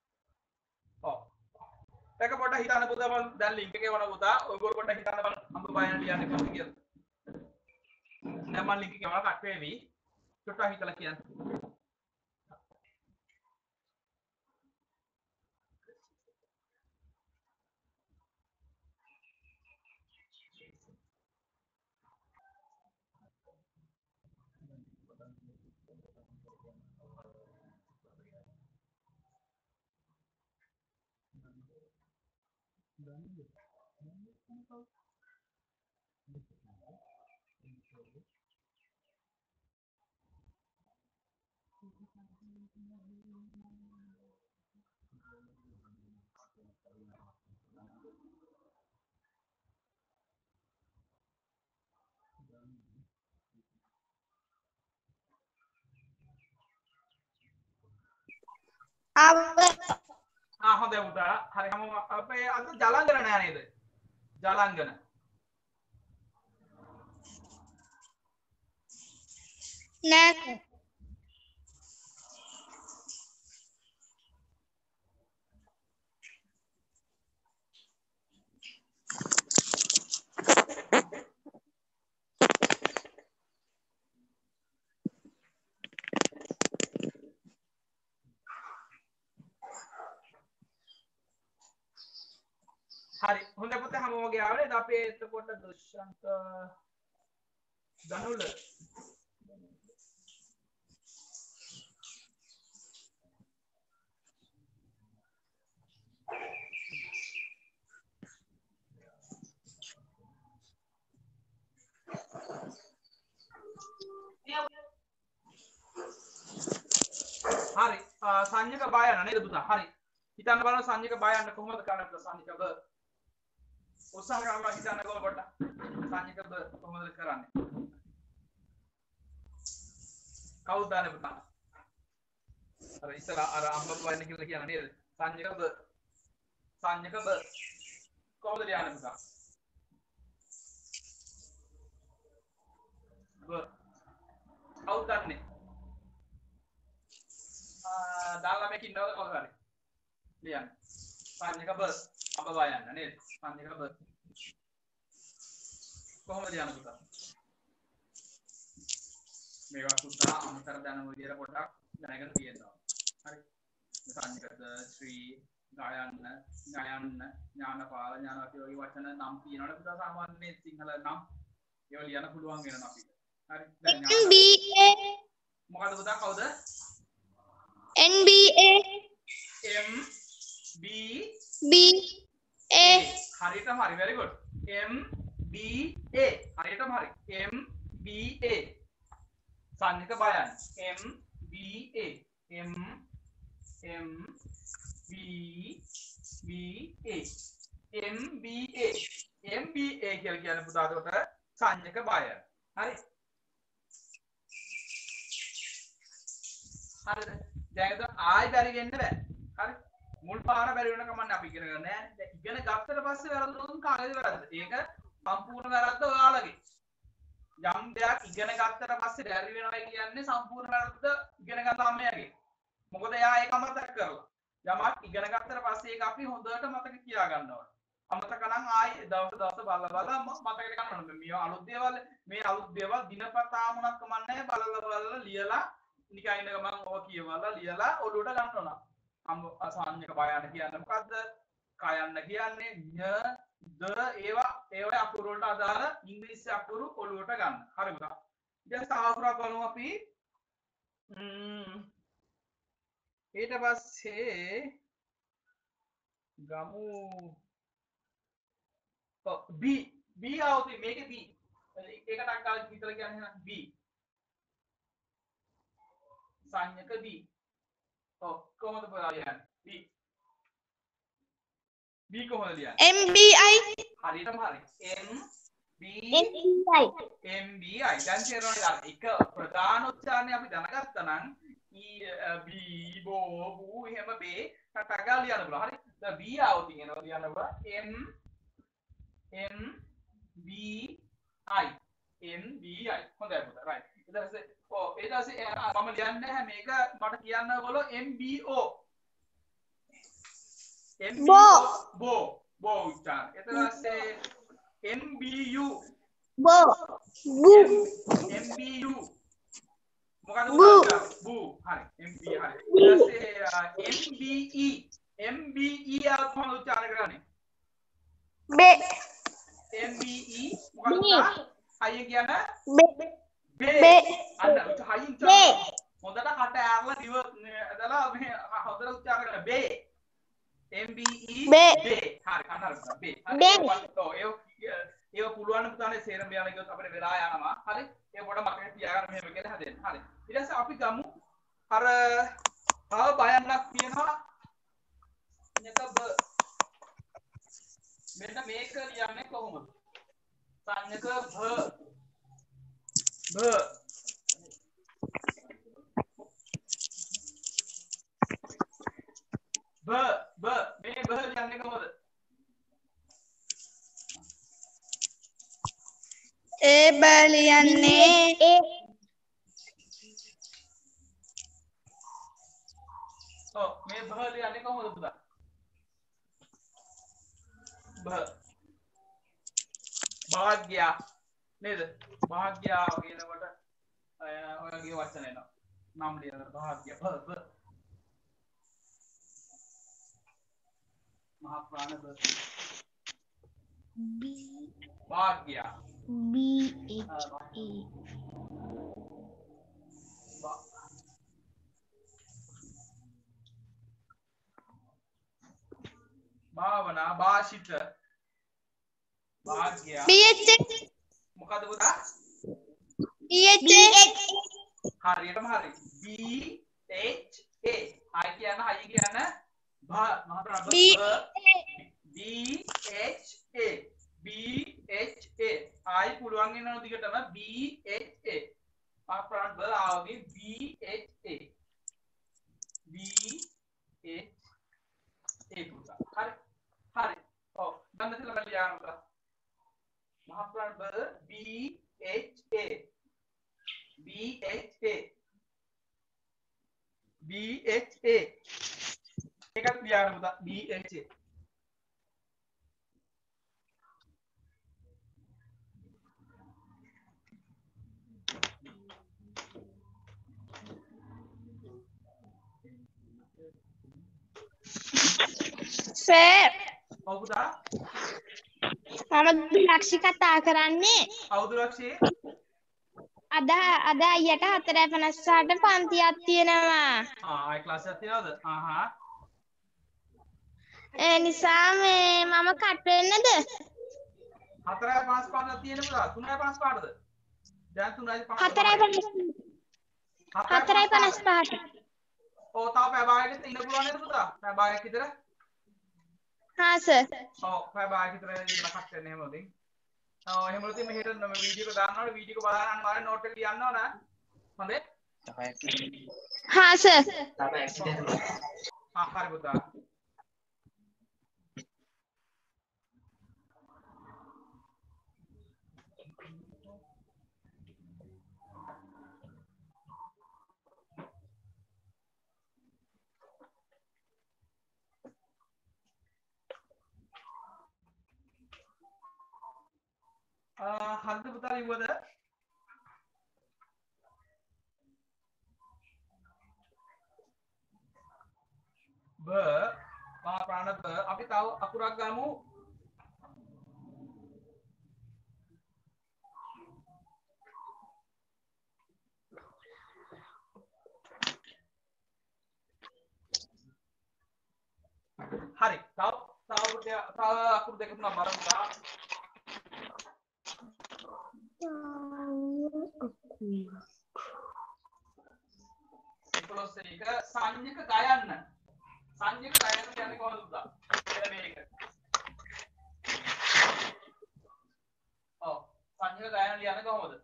ඒක පොඩ්ඩක් හිතන්න පුතා මම දැන් ලින්ක් එකේ වුණා පුතා ඔයගොල්ලෝ පොඩ්ඩක් හිතන්න බලන්න අඹ බයන්න ලියන්නේ කොහොමද කියලා දැන් මම ලින්ක් එකේ වුණා කට් වේවි චුට්ටක් හිතලා කියන්න හොඳයි පුතා හරි හැමෝම අපේ අද ජලාංගන නෑ නේද ජලාංගන නෑ හරි හොඳයි පුතේ හැමෝම ගියාවනේ දැන් අපි එතකොට දුෂ්‍යන්ත දනුල හරි සංඥක බය යන නේද පුතා හරි හිතන්න බලන්න සංඥක බය යන්න කොහොමද කරන්නේ සංඥක බ උත්සාහ කරලා හිතන්න පොඩ්ඩක් සංඥක බ කොහොමද කරන්නේ කවුද දාන්නේ පුතා අර ඉස්සලා අර අම්බ වයින් කියලා කියන නේද සංඥක බ කොහොමද ලියන්නේ පුතා බ කවුද දන්නේ දාලා මේක ඉන්නවද කවුරු හරි ලියන්න සංඥක බ අඹ වයන්න නේද සංඥක බ කොහොමද ලියන්න පුතා මේවා පුතා අමතර දැනුම විදියට පොඩ්ඩක් දැනගෙන තියෙනවා. හරි. සංකත ශ්‍රී ගායන්න ඥානපාල ඥානවති වගේ වචන නම් තියෙනවනේ පුතා සාමාන්‍ය සිංහල නම් ඒවා ලියන්න පුළුවන් වෙනවා අපිට. හරි. දැන් NBA මොකද පුතා කවුද? NBA MBA හරියටම හරි very good MBA හරියටම හරි MBA සංයක බයන් MBA MBA කියලා කියන්නේ පුතා උඩට සංයක බය හරි හරිද දැන් ආයි බැරි වෙන්න බෑ හරි මුල් පාර බැරි වෙන කමන්නේ අපි ඉගෙන ගන්න නෑ දැන් ඉගෙන ගත්තට පස්සේ වැරදුනොත් කාගේද වැරද්ද ඒක සම්පූර්ණ වැරද්ද ඔයාලගේ යම් දෙයක් ඉගෙන ගත්තට පස්සේ බැරි වෙනවා කියන්නේ සම්පූර්ණ වැරද්ද ඉගෙන ගන්න ළමයාගේ මොකද එයා ඒක අමතක කරලා යමක් ඉගෙන ගත්තට පස්සේ ඒක අපි හොඳට මතක තියා ගන්න ඕනේ අමතක නම් ආයි දවස් බලලා මතක ගන්න ඕනේ මේ අලුත් දේවල් දිනපතා මොනක් කමන්නේ බලලා ලියලා නිකන් ඉන්න ගමන් ඔය කියවලා ලියලා ඔළුවට ගන්න ඕන. අසංඥක බයන්න කියන්නේ මොකද්ද? කයන්න කියන්නේ ඤ ද ඒවා අකුරු වලට අදාළ ඉංග්‍රීසි අකුරු ඔළුවට ගන්න. හරි පුතා. ඊට පස්සේ අකුරක් බලමු අපි. ඊට පස්සේ ගමු B આવતી මේකේ B. ඒකට අක්කල් විතර කියන්නේ B. සංයක B. ඔව් කොහොමද බලන්නේ? B කොහොමද ලියන්නේ? MBI හරියටම හරි. MBI දැන් තේරෙනවද? එක ප්‍රධාන උච්චාරණය අපි දැනගත්තා නම් B බෝ බූ එහෙම බේ කටගා ලියන්න පුළුවන්. හරි. දැන් B આવතින් එනවා ලියන්න පුළුවන්. MBI හොඳයි පුතා. right. ඊට පස්සේ ඊට පස්සේ මම ලියන්නේ නැහැ මේක මට කියන්න ඕගොල්ලෝ MBO බෝ උච්චාරණ ඊට පස්සේ MBU MBU මොකද බූ හරි MB හරි ඊට පස්සේ MBE කොහොමද උච්චාරණය කරන්නේ MBE මොකද අයිය කියන්නේ බේ අන්න හයින් උච්චාරණය හොඳට කට ඇරලා දිව ඇදලා මේ හොඳට උච්චාරණය කරන්න බේ MBE බේ හරි අන්නර බේ ඒක පුළුවන් පුතානේ සේරම බියාලා ගියොත් අපිට වෙලා යනවා හරි ඒක පොඩ මතක තියාගන්න මෙහෙම කියලා හදෙන්න හරි ඊට පස්සේ අපි ගමු අර තව බයන්නක් තියෙනවා එක බ මෙන්න මේක ලියන්නේ කොහොමද සංයක භ මේ බ ලියන්නේ කොහොමද ඒ බලියන්නේ ඔව් මේ බ ලියන්නේ කොහොමද පුතා භාග්‍ය නේද භාග්‍ය කියනකොට ඔයගේ වචන එනවා නම් ලියන භාග්‍ය මහා ප්‍රාණ භාග්‍ය භාවනා භාෂිත භාග්‍ය මොකද පුතා හරියටම හරි BHA අය කියන මහා ප්‍රාණ BHA ආයි පුළුවන් වෙනවා දිගටම BHA මහා ප්‍රාණ බ ආවගේ BHA පුතා හරි ඔව් ගන්න තියලා ලියන්න පුතා මහා ප්‍රාණ බ BHA එකක් ලියන්න පුතා BHA සර් ඔව් පුතා. මම දුලක්ෂි කතා කරන්නේ. අවුරුදු ලක්ෂේ. අද අයියට 4:58ට පන්තියක් තියෙනවා. ආයි ක්ලාස් එකක් තියනවද? ආහා. ඒ නිසා මම කට් වෙන්නද? 4:55ක් තියෙන පුතා. 3:55ද? දැන් 3:55. 4:55ට. ඔව් තාම පැය භාගයකට ඉන්න පුළුවන් නේද පුතා? පැය භාගයක් විතර. හා සර්. ඔව් පැය භාගයක් විතර ඉන්න කට් වෙන්න එහෙම උදින්. ඔව් එහෙම උදින් මෙහෙට වීඩියෝ එක දාන්නවනේ වීඩියෝ එක බලන්න අනිවාර්යෙන් නෝට් එක ලියන්න ඕන. හොඳේ? හා සර්. හරි පුතා. හරිද පුතා ලිව්වද? බ මහා ප්‍රාණ බ අපි තව අකුරක් ගමු. හරි තව අකුරු දෙක තුනක් බලමු. 11 එක සංයක ගයන්න. සංයක ගයන්න කියන්නේ කොහොමද පුතා? එළ මේක. ඔව් සංයක ගයන්න ලියන්නේ කොහොමද?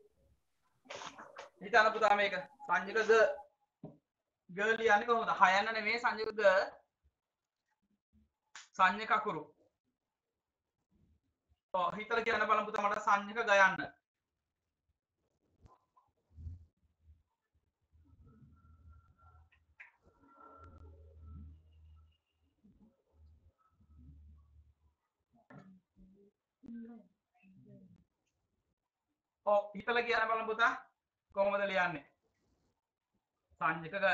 හිතන්න පුතා මේක. සංයක ග ලියන්නේ කොහොමද? හයන්න නෙමෙයි සංයක ග. සංයක අකුරු. ඔව් හිතලා කියන්න බලමු පුතා මට සංයක ගයන්න. ඔව් හිතලා කියන්න බලමු පුතා කොහොමද ලියන්නේ? සංයක ග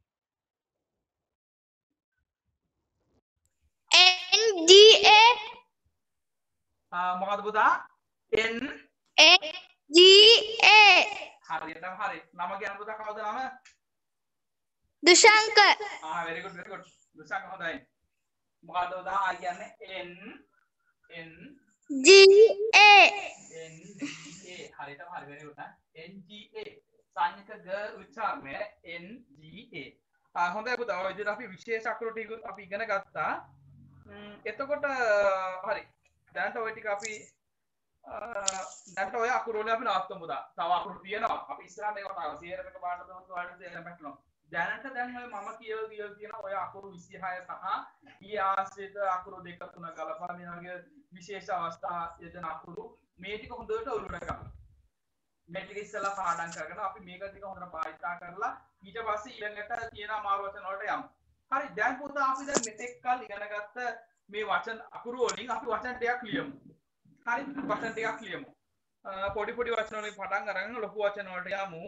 මොකද පුතා? N G A හරියටම හරි. නම කියන්න පුතා කවුද නම? දුෂංක. very good very good. දුෂංක හොඳයි. මොකද පුතා ආ කියන්නේ N G A හරියටම හරි very good. N G A සංයක ග උච්චාරණය N G A. හොඳයි පුතා. ඔය විදිහට අපි විශේෂ අකුරු ටික අපි ඉගෙන ගත්තා. එතකොට හරි. දැන්ට ඔය ටික අපි දැන්ට ඔය අකුරු වලින් අපි නවත්තමු පුතා. තව අකුරු තියෙනවා. අපි ඉස්සරහට ඒකට ආවා. සීරම එක පාඩම දුන්නොත් ඔයාලට තේරෙන්න පැටලෙනවා. දැනට දැන් ඔය මම කියලා තියෙන ඔය අකුරු 26 සහ ඊ ආශ්‍රිත අකුරු දෙක තුන ගලපා මේ වගේ විශේෂ අවස්ථා යෙදෙන අකුරු මේ ටික හොඳට ඔලුවට ගන්න. මේ ටික ඉස්සලා පාඩම් කරගෙන අපි මේක ටික හොඳට භාවිතා කරලා ඊට පස්සේ ඊළඟට තියෙන අමාරු වචන වලට යමු. හරි දැන් පුතා අපි දැන් මෙතෙක් කල් ඉගෙන ගත්ත මේ වචන අකුරු වලින් අපි වචන ටිකක් ලියමු. හරි වචන ටිකක් ලියමු. පොඩි පොඩි වචන වලින් පටන් අරගෙන ලොකු වචන වලට යමු.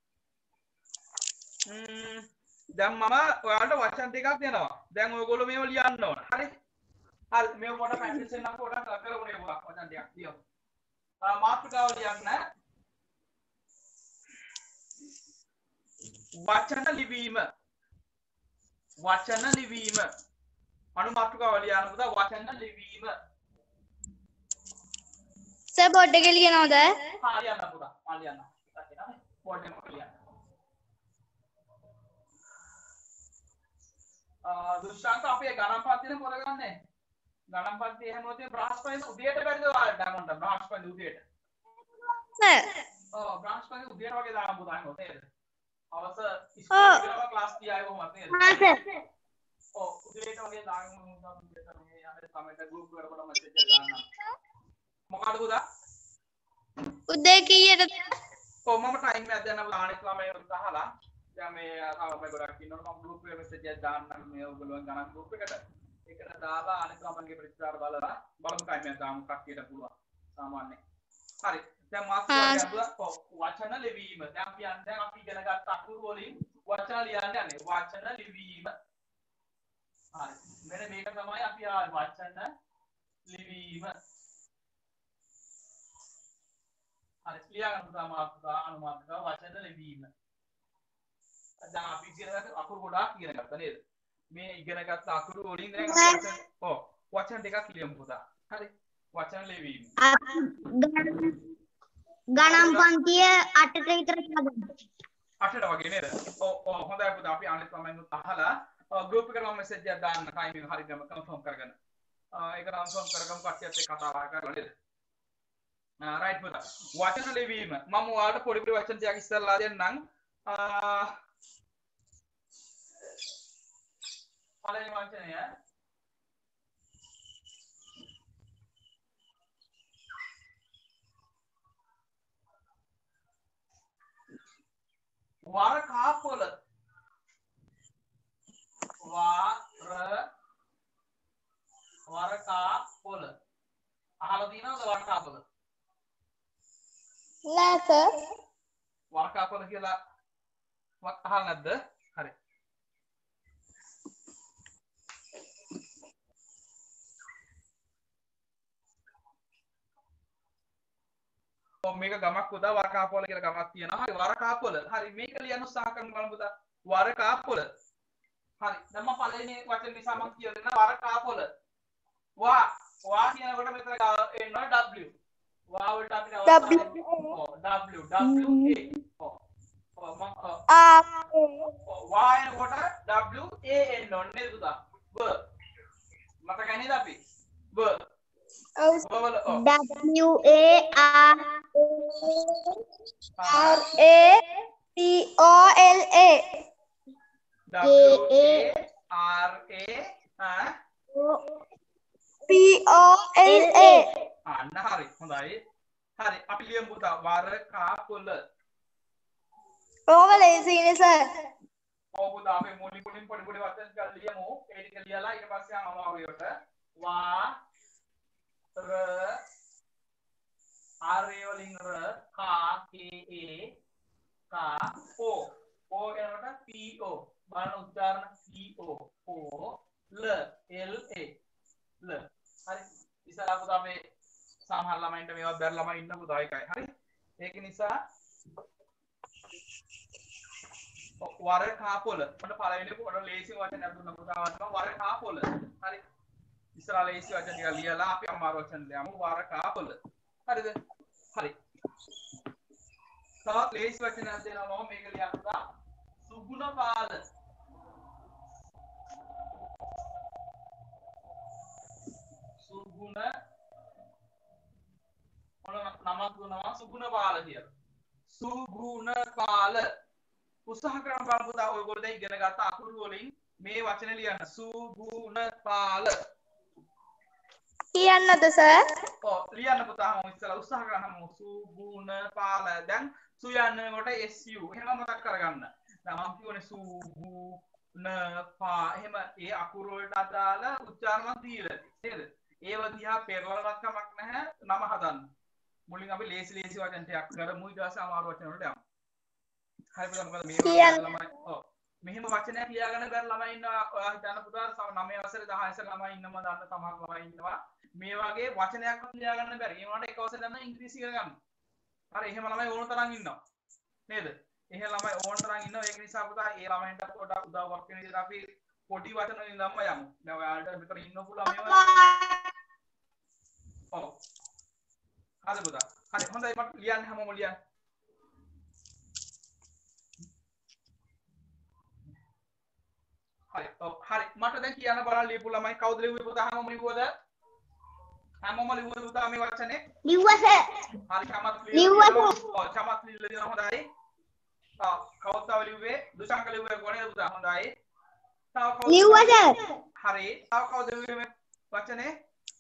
දැන් මම ඔයාලට වචන ටිකක් දෙනවා. දැන් ඔයගොල්ලෝ මේව ලියන්න ඕන. හරි? හරි මේව පොඩක් ප්‍රැක්ටිස් වෙන්න අපි පොඩක් කරමු නේ පුතා. වචන ටිකක් ලියමු. මාතෘකාව ලියන්න. වචන ලිවීම. වචන ලිවීම. අනු මාතෘකාව ලියන්න පුතා වචන ලිවීම. සර් බෝඩ් එකේ ලියනවද? හා ලියන්න පුතා. ලියන්න. බෝඩ් එකේ ලියන්න. දුෂ්ටාන්ත අපේ ගණන් පන්තිනේ කරගන්නේ. ගණන් පන්ති එහෙම නැත්නම් බ්‍රහස්පති උදේට බැරිද ඔයාලට ගමන්ට බ්‍රහස්පති උදේට? නෑ. ඔව් බ්‍රහස්පති උදේට වගේ දාන්න පුතා එහෙම නේද? අවස ඉස්කෝලේ ගිහලා ක්ලාස් 10යි කොහොමද නේද? හා සර්. ඔව් උදේට වගේ දාන්න උදේට මේ යන්නේ කමෙන්ට් ගෲප් එකට පොඩ මෙසේජ් එකක් දාන්න. මොකද පුතා? උදේ කීයටද? ඔව් මම ටයිම් එකක් දෙන්න අනිත් ළමයින්ට අහලා දැන් මේ තාම ගොඩක් ඉන්නවා මම ගෲප් එකේ මෙසේජ් එකක් දාන්නම් මේ ඔයගොල්ලෝ ගණන් ගෲප් එකට. ඒකට දාලා අනිත් ළමයින්ගේ ප්‍රතිචාර බලලා බලමු ටයිම් එකක් දාමු කට්ටියට පුළුවන්. සාමාන්‍ය. හරි. දැන් මාත් කියනවා වචන ලිවීම. දැන් අපි ඉගෙන ගත්ත අකුරු වලින් වචන ලියන්න යන්නේ. වචන ලිවීම. හරි. මෙන්න මේක තමයි අපි වචන ලිවීම. හරි. ලියගන්න පුතා මාතෘකා අනුමාත්‍රිකා වචන ලිවීම. දැන් අපි ඉගෙන ගත්ත අකුරු ගොඩාක් ඉගෙන ගත්තා නේද? මේ ඉගෙන ගත්ත අකුරු වලින් දැන් අපි වචන ටිකක් ලියමු පුතා. හරි. වචන ලිවීම. ගණන් පන්තිය 8ට විතර ගන්න. 8ට වගේ නේද? ඔව් හොඳයි පුතා අපි අනිත් ළමයින්වත් අහලා ගෲප් එකට මම මෙසේජ් එකක් දාන්න ටයිමින් හරියටම කන්ෆර්ම් කරගෙන. ඒක කන්ෆර්ම් කරගමු කට්ටියත් එක්ක කතා කරලා නේද? රයිට් පුතා. වචන ලිවීම. මම ඔයාලට පොඩි පොඩි වචන ටිකක් ඉස්සරලා දෙන්නම්. පළවෙනි වචනය වරකාපොළ. වරකාපොළ. අහලා තියෙනවද වරකාපොළ? නෑ සර්. වරකාපොළ කියලා අහලා නැද්ද? හරි. මේක ගමක් පුතා වරකාපොළ කියලා ගමක් තියෙනවා. හරි වරකාපොළ. හරි මේක ලියන්න උත්සාහ කරමු බලමු පුතා. වරකාපොළ. හරි. දැන් මම පළවෙනි වචන නිසා මම කියලා දෙන්න වරකාපොළ. වා කියනකොට මෙතන එනවා W. වා වලට අපිට W. වා එනකොට W A එන්න ඕනේ නේද පුතා? ව. මතකයි නේද අපි? ව. WARAPOLA අන්න හරි හොඳයි. හරි අපි ලියමු පුතා වරකාපොළ. ඕක ලේසියිනේ සර්. ඔව් පුතා අපි මුලින් පොඩි පොඩි වචන ටික ලියමු. ඒ ටික ලියලා ඊට පස්සේ යමු අමාරුවට. වා ර ආරේ වලින් ර කා KA කා O එනකොට PO බලන උච්චාරණ PO ල LA ල. හරි ඉස්සරහ පුතා මේ සමහර ළමයින්ට මේවත් බැරි ළමයි ඉන්න පුතා ඒකයි. හරි ඒක නිසා වරකාපොළ මොන පළවෙනි පොඩ ලේසි වචනයක් දුන්න පුතා වචන වරකාපොළ. හරි ඉස්සරහ ලේසි වචන ටික ලියලා අපි අමාරු වචන ලියමු වරකාපොළ. හරිද? හරි. තවත් ලේසි වචනයක් දෙනවා මම මේක ලියන්න පුතා. සුගුණපාල. සුගුණ මොන නමක් දුන්නා සුගුණපාල කියලා. සුගුණපාල. උත්සාහ කරන්න බලන්න පුතා ඔයගොල්ලෝ දැන් ඉගෙන ගත්ත අකුරු වලින් මේ වචන ලියන්න. සුගුණපාල. කියන්නද සර්? ඔව් ලියන්න පුතා මම ඉස්සලා උත්සාහ කරනවා සුගුණපාල. දැන් සු යනකොට SU එහෙම මතක් කරගන්න. දැන් මම කියවනේ සුගුණපා එහෙම ඒ අකුරු වලට අදාළ උච්චාරණ දීලා නේද? ඒව දිහා පෙරලවත් කමක් නැහැ නම හදන්න. මුලින් අපි ලේසි වචන ටිකක් කරමු ඊට පස්සේ අමාරු වචන වලට යමු. හරි පුතා මොකද මේ ළමයි ඔව් මෙහෙම වචනයක් ලියාගන්න බැරි ළමයි ඉන්නවා. ඔයා හිතන්න පුතා 9 වසරේ 10 වසරේ ළමයි ඉන්නම දන්න සමහර ළමයි ඉන්නවා. මේ වගේ වචනයක්වත් ලියාගන්න බැරි. ඒ වුණාට එක වසරේ දන්න ඉංග්‍රීසි ඉගෙන ගන්න. හරි එහෙම ළමයි ඕන තරම් ඉන්නවා. නේද? එහෙම ළමයි ඕන තරම් ඉන්නවා. ඒක නිසා පුතා ඒ ළමයින්ට පොඩ්ඩක් උදව්වක් වෙන විදිහට අපි පොඩි වචන වලින් ධම්ම යමු. දැන් ඔයාලට මෙතන ඉන්න පුළුවන් මේවා. ඔව්. හරි පුතා. හරි හොඳයි මට ලියන්න හැමෝම ලියන්න. හරි. ඔව් හරි. මට දැන් කියන්න බලන්න ලියපු ළමයි කවුද ලිව්වේ පුතා හැමෝම ලිව්වද? හැමෝම ලිව්වද පුතා මේ වචනේ? ලිව්වා සර්. හරි චමත් ලිව්වා. ඔව් චමත් ලියලා දෙනවා හොඳයි. කවුද තව ලිව්වේ? දුෂාංක ලිව්වේ කොහේද පුතා? හොඳයි. තව කවුද? ලිව්වා සර්. හරි. තව කවුද ලිව්වේ මේ වචනේ?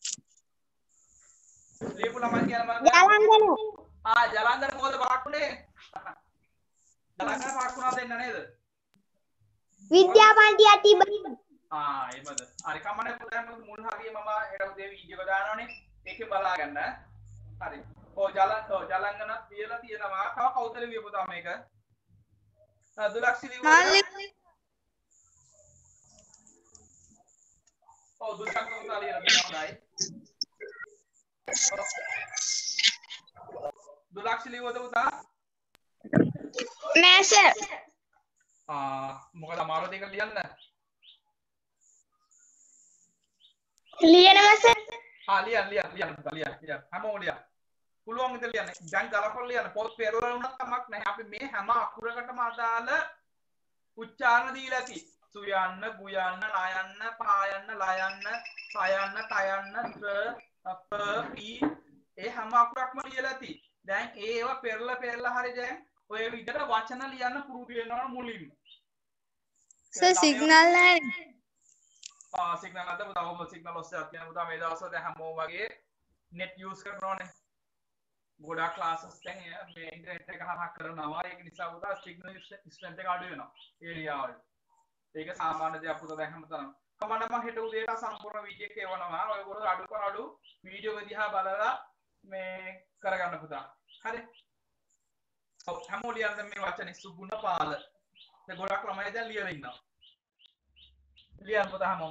ලියපු ළමයි කියන මම ජලන්දර. ජලන්දර මොකද පාටුනේ? ජලන්දර පාටුනා දෙන්න නේද? විද්‍යාපන්ති අතිබ. එහෙමද? හරි කමන්නේ පුතා මුල් හරිය මම හෙට උදේ වීඩියෝ එක දානවනේ. ඒකේ බලාගන්න. හරි. ජලංගන තියලා තියෙනවා. තව කවුද ලිව්වේ පුතා මේක? දුලක්ෂි ලියුවද? ඔව් දුලක්ෂි පුතා ලියලා තියෙනවා හොඳයි. දුලක්ෂි ලියුවද පුතා? නෑ සර්. මොකද අමාරු දෙයක් ලියන්න? ලියනවා සර්. ලියන්න පුතා ලියන්න. හැමෝම ලියන්න. පුළුවන් විදිහට ලියන්න. දැන් ගලපලා ලියන්න. පොත් පෙරවලා වුණත් කමක් නැහැ. අපි මේ හැම අකුරකටම අදාළ උච්චාරණ දීලා ඇති. සුයන්න, ගුයන්න, නයන්න, පායන්න, ලයන්න, සයන්න, තයන්න, ප, පී ඒ හැම අකුරක්ම ලියලා ඇති. දැන් ඒව පෙරලා හරි දැන් ඔය විදිහට වචන ලියන්න පුරුදු වෙනවා මුලින්ම. සර් සිග්නල් නැහැ. සිග්නල් නැද්ද පුතා? ඔබ සිග්නල් ඔස්සේ අත් යන පුතා මේ දවස්වල දැන් හැමෝම වගේ net use කරනවානේ. ගොඩාක් ක්ලාසස් දැන් මේ ඉන්ටර්නෙට් එක හරහා කරනවා. ඒක නිසා පුතා සිග්නල් ස්ට්‍රෙන්ත් එක අඩු වෙනවා ඒරියා වල. ඒක සාමාන්‍ය දෙයක් පුතා දැන් හැමතැනම. කමන්න මම හෙට උදේට සම්පූර්ණ වීඩියෝ එක එවනවා. ඔයගොල්ලෝ අඩු වීඩියෝ එක දිහා බලලා මේ කරගන්න පුතා. හරි. ඔව් හැමෝම ලියන්න මේ වචනේ සුගුණ පාල. දැන් ගොඩක් ළමයි දැන් ලියලා ඉන්නවා. ලියන්න පුතා හැමෝම.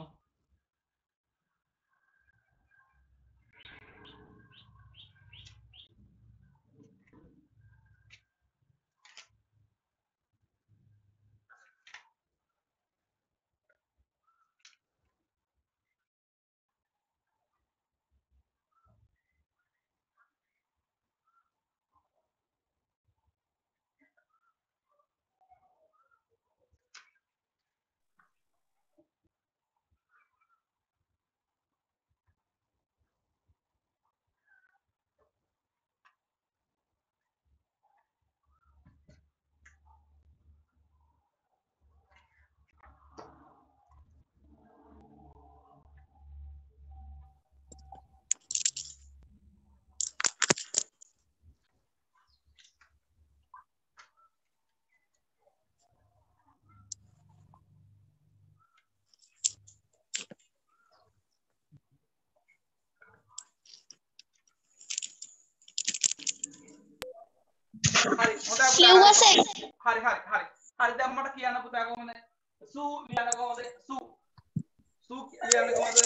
ලියුවා සර්. හරි දැන් මට කියන්න පුතා කොහොමද? සූ ලියන්න කොහොමද? සූ ලියන්න කොහොමද?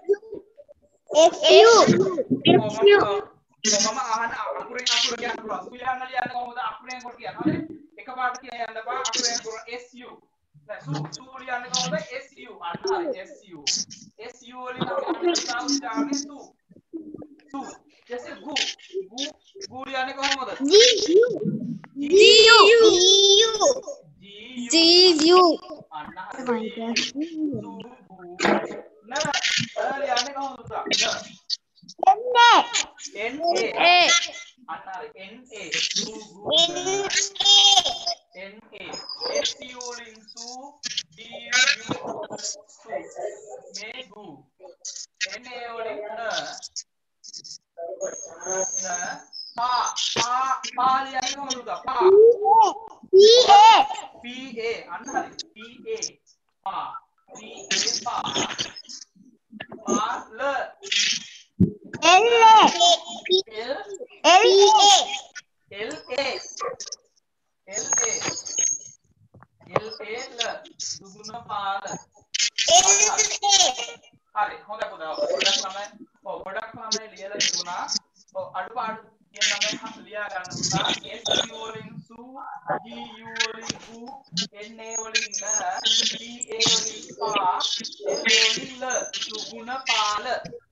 මම අහන අකුරෙන් අකුර කියන්න පුළුවන්. සූ ලියන්න කොහොමද? අකුරෙන් කොට කියන්න. හරි. එකපාරට කියන්න බෑ. අකුරෙන් කොට SU. දැන් සූ ලියන්න කොහොමද? SU. අන්න හරි SU. SU වලින් අපි උච්චාරණය සූ. जैसे गु ලියන්න කොහොමද? GU අන්න හරි. ලියන්න කොහොමද? NA අන්න හරි. NA SU වලින් සූ මේ ගු NA වලින් පා ලියන්න කොහොමද? පා PA අන්න හරි. PA පා ල දුගුණ පාල. හරි හොඳයි පුතා. ගොඩක් ළමයි ලියලා තිබුණා. අඩුපාඩු කියන ළමයි ලියා ගන්න පුතා. SU වලින් සූ, GU වලින් ගු, NA වලින් න, PA වලින් පා, LA වලින් ල. සුගුණ පාල.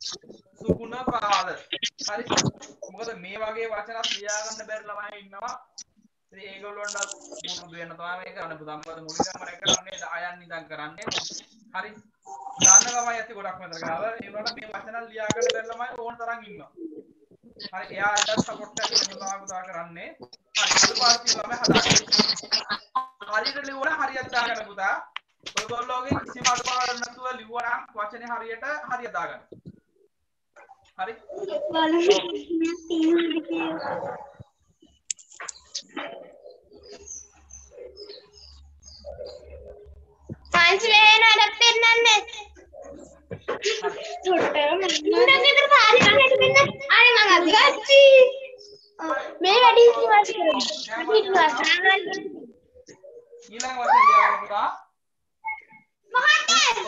හරි. මොකද මේ වගේ වචනත් ලියා ගන්න බැරි ළමයි ඉන්නවා. ඉතින් ඒගොල්ලොන්ට මුරුදු වෙන්න තමයි මේක කරන්න පුතා. මොකද මුලින්ම මම කරන්නේ 10න් ඉඳන් කරන්නේ. හරි. දාන්න ළමයි ඇති ගොඩක් මෙතන ගාව. ඒ වුණාට මේ වචන ලියා ගන්න බැරි ළමයි ඕන තරම් ඉන්නවා. හරි. එයාට සපෝට් එකක් දෙනවා පුතා කරන්නේ. හරි. අදුපාර්ති ළමයි හදාගන්න. හරියට ලියුවා හරියට දාගන්න පුතා. ඔයගොල්ලෝගේ කිසිම අදුපාඩුවක් නැතුව ලියුවා නම් වචනේ හරියට දාගන්න. හරි. සයින්ස් වේන අරක් පෙන්නන්නේ. ඉන්නකේතර පාරේ කන්නට පෙන්න. අනේ මං අදිගත්ටි. මේ වැඩි ඉස්වාස් කරමු. ඊළඟ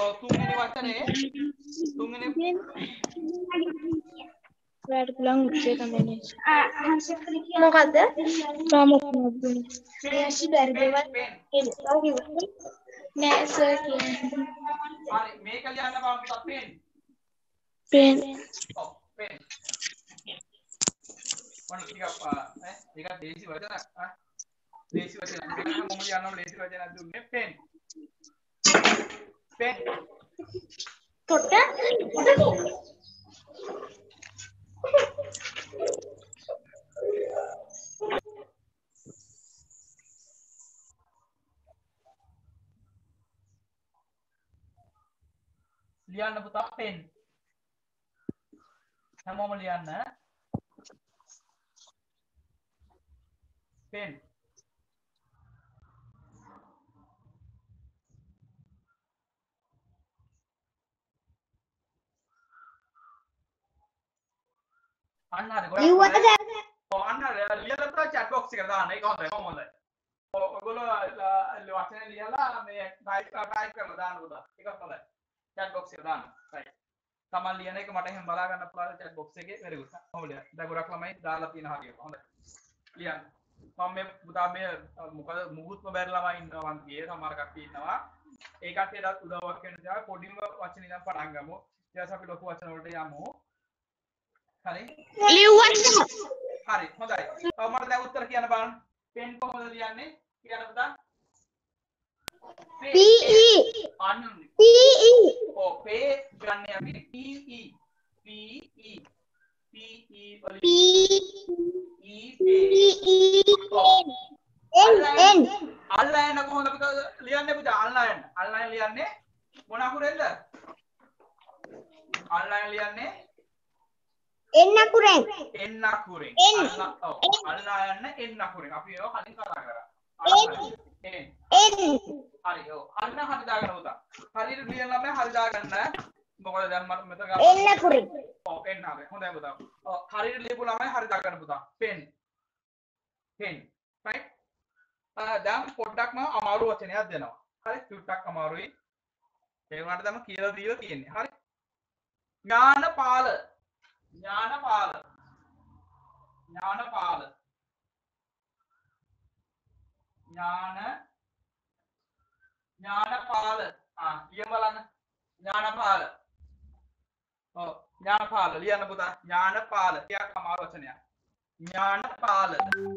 තුන්වෙනි වචනේ තුන්වෙනි ඔයාලට පුළුවන් උත්තර තමයි. මොකද්ද? ප්‍රාමෝක්ෂ එයාසි බැරිදවල් නෑ සර් කියන්නේ. හරි මේක ලියන්න බලන්න පුතා පෙන්. පෙන්. ඔව් පෙන්. මොන ටිකක් මේක දේශි වචන දේශි වචන හැමෝම ලියනවා දේශි වචන දුන්නේ පෙන්. පෙන්. තොට ලියන්න පුතා පෙන්. හැමෝම ලියන්න. පෙන්. අන්න හරි ගොඩක් අන්න ලියලා පුතා chat box එකට දාන්න. ඒක හොඳයි කොහොමද? ඔයගොල්ලෝ වචනේ ලියලා මේ ටයිප් කරලා දාන්න පුතා. ඒක හොඳයි. chat box එකට දාන්න. right. තමන් ලියන එක මට එහෙම බලා ගන්න පුළුවන් chat box එකේ. very good. කොහොමද? දැන් ගොඩක් ළමයි දාලා තියෙන හරියට. හොඳයි. ලියන්න. මම මේ පුතා මේ මොකද මුහුත්ම බැරි ළමයි ඉන්නවා මං කියේ සමහර කට්ටිය ඉන්නවා. ඒ කට්ටියට උදව්වක් වෙන දා පොඩිම වචන ඉඳන් පටන් ගමු. ඊට පස්සේ අපි ලොකු වචන වලට යමු. හරි? ලියුවන්න. හරි හොඳයි. මට දැන් උත්තර කියන්න බලන්න. පෙන් කොහොමද ලියන්නේ? කියන්න පුතා. PE අනුන්නේ. PE ඔව් පේ ගන්න අපි PE PE PE PE N අල්ලායන කොහොමද අපි ලියන්නේ පුතා? අල්ලායන ලියන්නේ මොන අකුරෙන්ද? අල්ලායන ලියන්නේ N අකුරෙන් N අකුරෙන්. ඔව් අල්ලායන N අකුරෙන්. අපි ඒක කලින් කතා කරා. N හරි ඔව් අන්න හරි දාගන්න පුතා. හරියට ලියන්න ළමයි හරි දාගන්න. මොකද දැන් මට මෙතන ගන්න N අකුරෙන් ඔව් N අකුරෙන්. හොඳයි පුතා. ඔව් හරියට ලියපු ළමයි හරි දාගන්න පුතා. pen right. දැන් පොඩ්ඩක්ම අමාරු වචනයක් දෙනවා. හරි චුට්ටක් අමාරුයි. ඒ වුණාට තමයි කියලා දීලා තියෙන්නේ. හරි. ඥානපාල ඥානපාල ඥානපාල ඥානපාල ලියන්න බලන්න. ඥානපාල ඔව් ඥානපාල ලියන්න පුතා. ඥානපාල ටිකක් අමාරු වචනයක්. ඥානපාල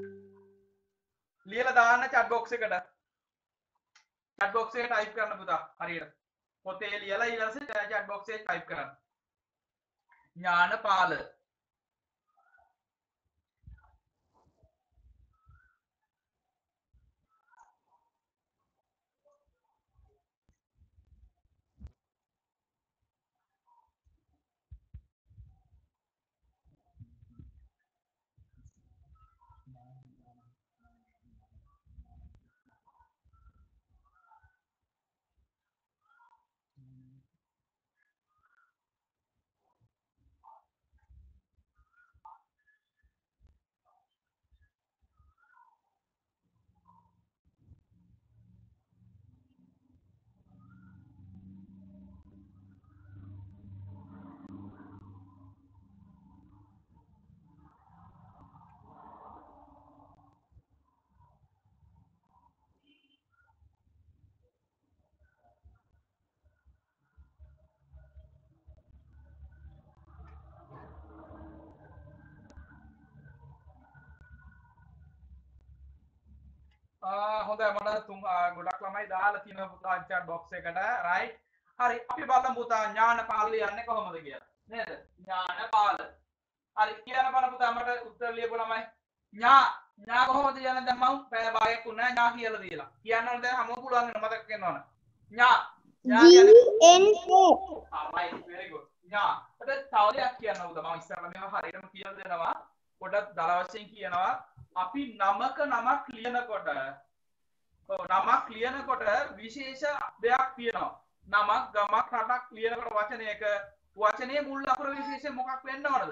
ලියලා දාන්න chat box එකට. chat box එකට type කරන්න පුතා. හරියට. පොතේ ලියලා ඊළඟට chat box එකේ type කරන්න. ඥානපාල හොඳයි මට තුන් ගොඩක් ළමයි දාලා තියෙනවා පුතා chat box එකට right. හරි අපි බලමු පුතා ඥානපාල ලියන්නේ කොහොමද කියලා. නේද? ඥානපාල. හරි කියන්න බලමු පුතා මට උත්තර ලියපු ළමයි. ඥා කොහොමද ලියන්නේ? දැන් මම පැය භාගයක් උනා ඥා කියලා දීලා. කියන්න ඕනේ දැන් හැමෝම පුළුවන් වෙන මතක ගන්න ඥා right very good. ඥා. අද තව දෙයක් කියන්න උදා මම ඉස්සරහ මේවා හරියටම කියලා දෙනවා. පොඩක් දල වශයෙන් කියනවා. අපි නමක නමක් ලියනකොට නමක් ලියනකොට විශේෂ දෙයක් තියෙනවා. නමක් ගමක් රටක් ලියනකොට වචනයක වචනේ මුල් අකුර විශේෂයෙන් මොකක් වෙන්න ඕනද?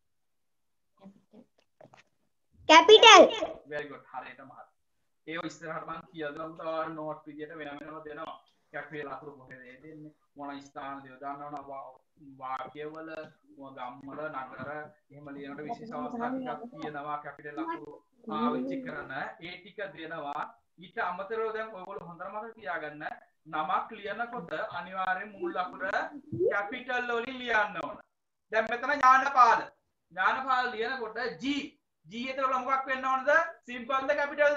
capital very good හරියටම හරි. ඒව ඉස්සරහට මම කියලා දෙනවා නෝට් විදියට වෙනම දෙනවා. capital අකුර කොහෙද දෙන්නේ? මොන ස්ථානද යොදන්නවන වාක්‍යවල ගම්වල නගර එහෙම ලියනකොට විශේෂ අවස්ථා ටිකක් තියෙනවා කැපිටල් අකුරු පාවිච්චි කරන ඒ ටික දෙනවා ඊට අමතරව දැන් ඔයගොල්ලෝ හොඳට මතක තියාගන්න නමක් ලියනකොට අනිවාර්යෙන් මුල් අකුර කැපිටල් වලින් ලියන්න ඕන දැන් මෙතන ඥානපාල ලියනකොට G එතකොට මොකක් වෙන්න ඕනද සිම්පල්ද කැපිටල්ද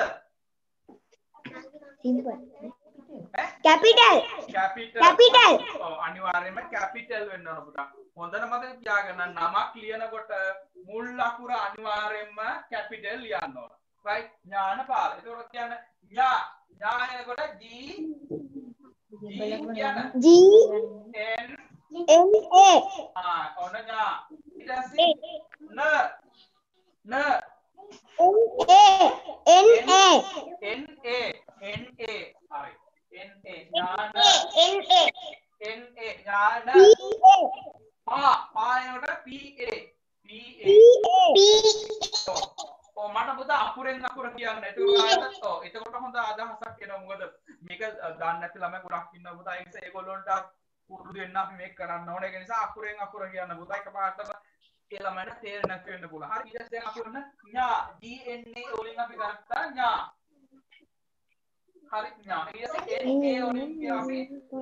simple capital අනිවාර්යයෙන්ම කැපිටල් වෙන්න ඕන පුතා හොඳට මතක තියාගන්න නමක් ලියනකොට මුල් අකුර අනිවාර්යයෙන්ම කැපිටල් ලියන්න ඕන right ඥානපාල එතකොට කියන්නේ ඥා එනකොට G N A ඔන්න ඥා ඊට පස්සේ N හරි ඥාන පායනට මට පුතා අකුරෙන් අකුර කියන්න එතකොට හොඳ අදහසක් එනවා මොකද මේක දන්නේ නැති ළමයි ගොඩක් ඉන්නවා පුතා ඒ නිසා ඒගොල්ලොන්ට පුරුදු වෙන්න අපි මේක කරන්න ඕනේ ඒ නිසා අකුරෙන් අකුර කියන්න පුතා එකපාරටම ඒ ළමයින්ට තේරෙන්නේ නැති වෙන්න පුළුවන් හරි ඊට පස්සේ අකුරන ඥා DNA වලින් අපි ගත්තා ඥා හරි ඥා ඊට පස්සේ NA වලින් අපි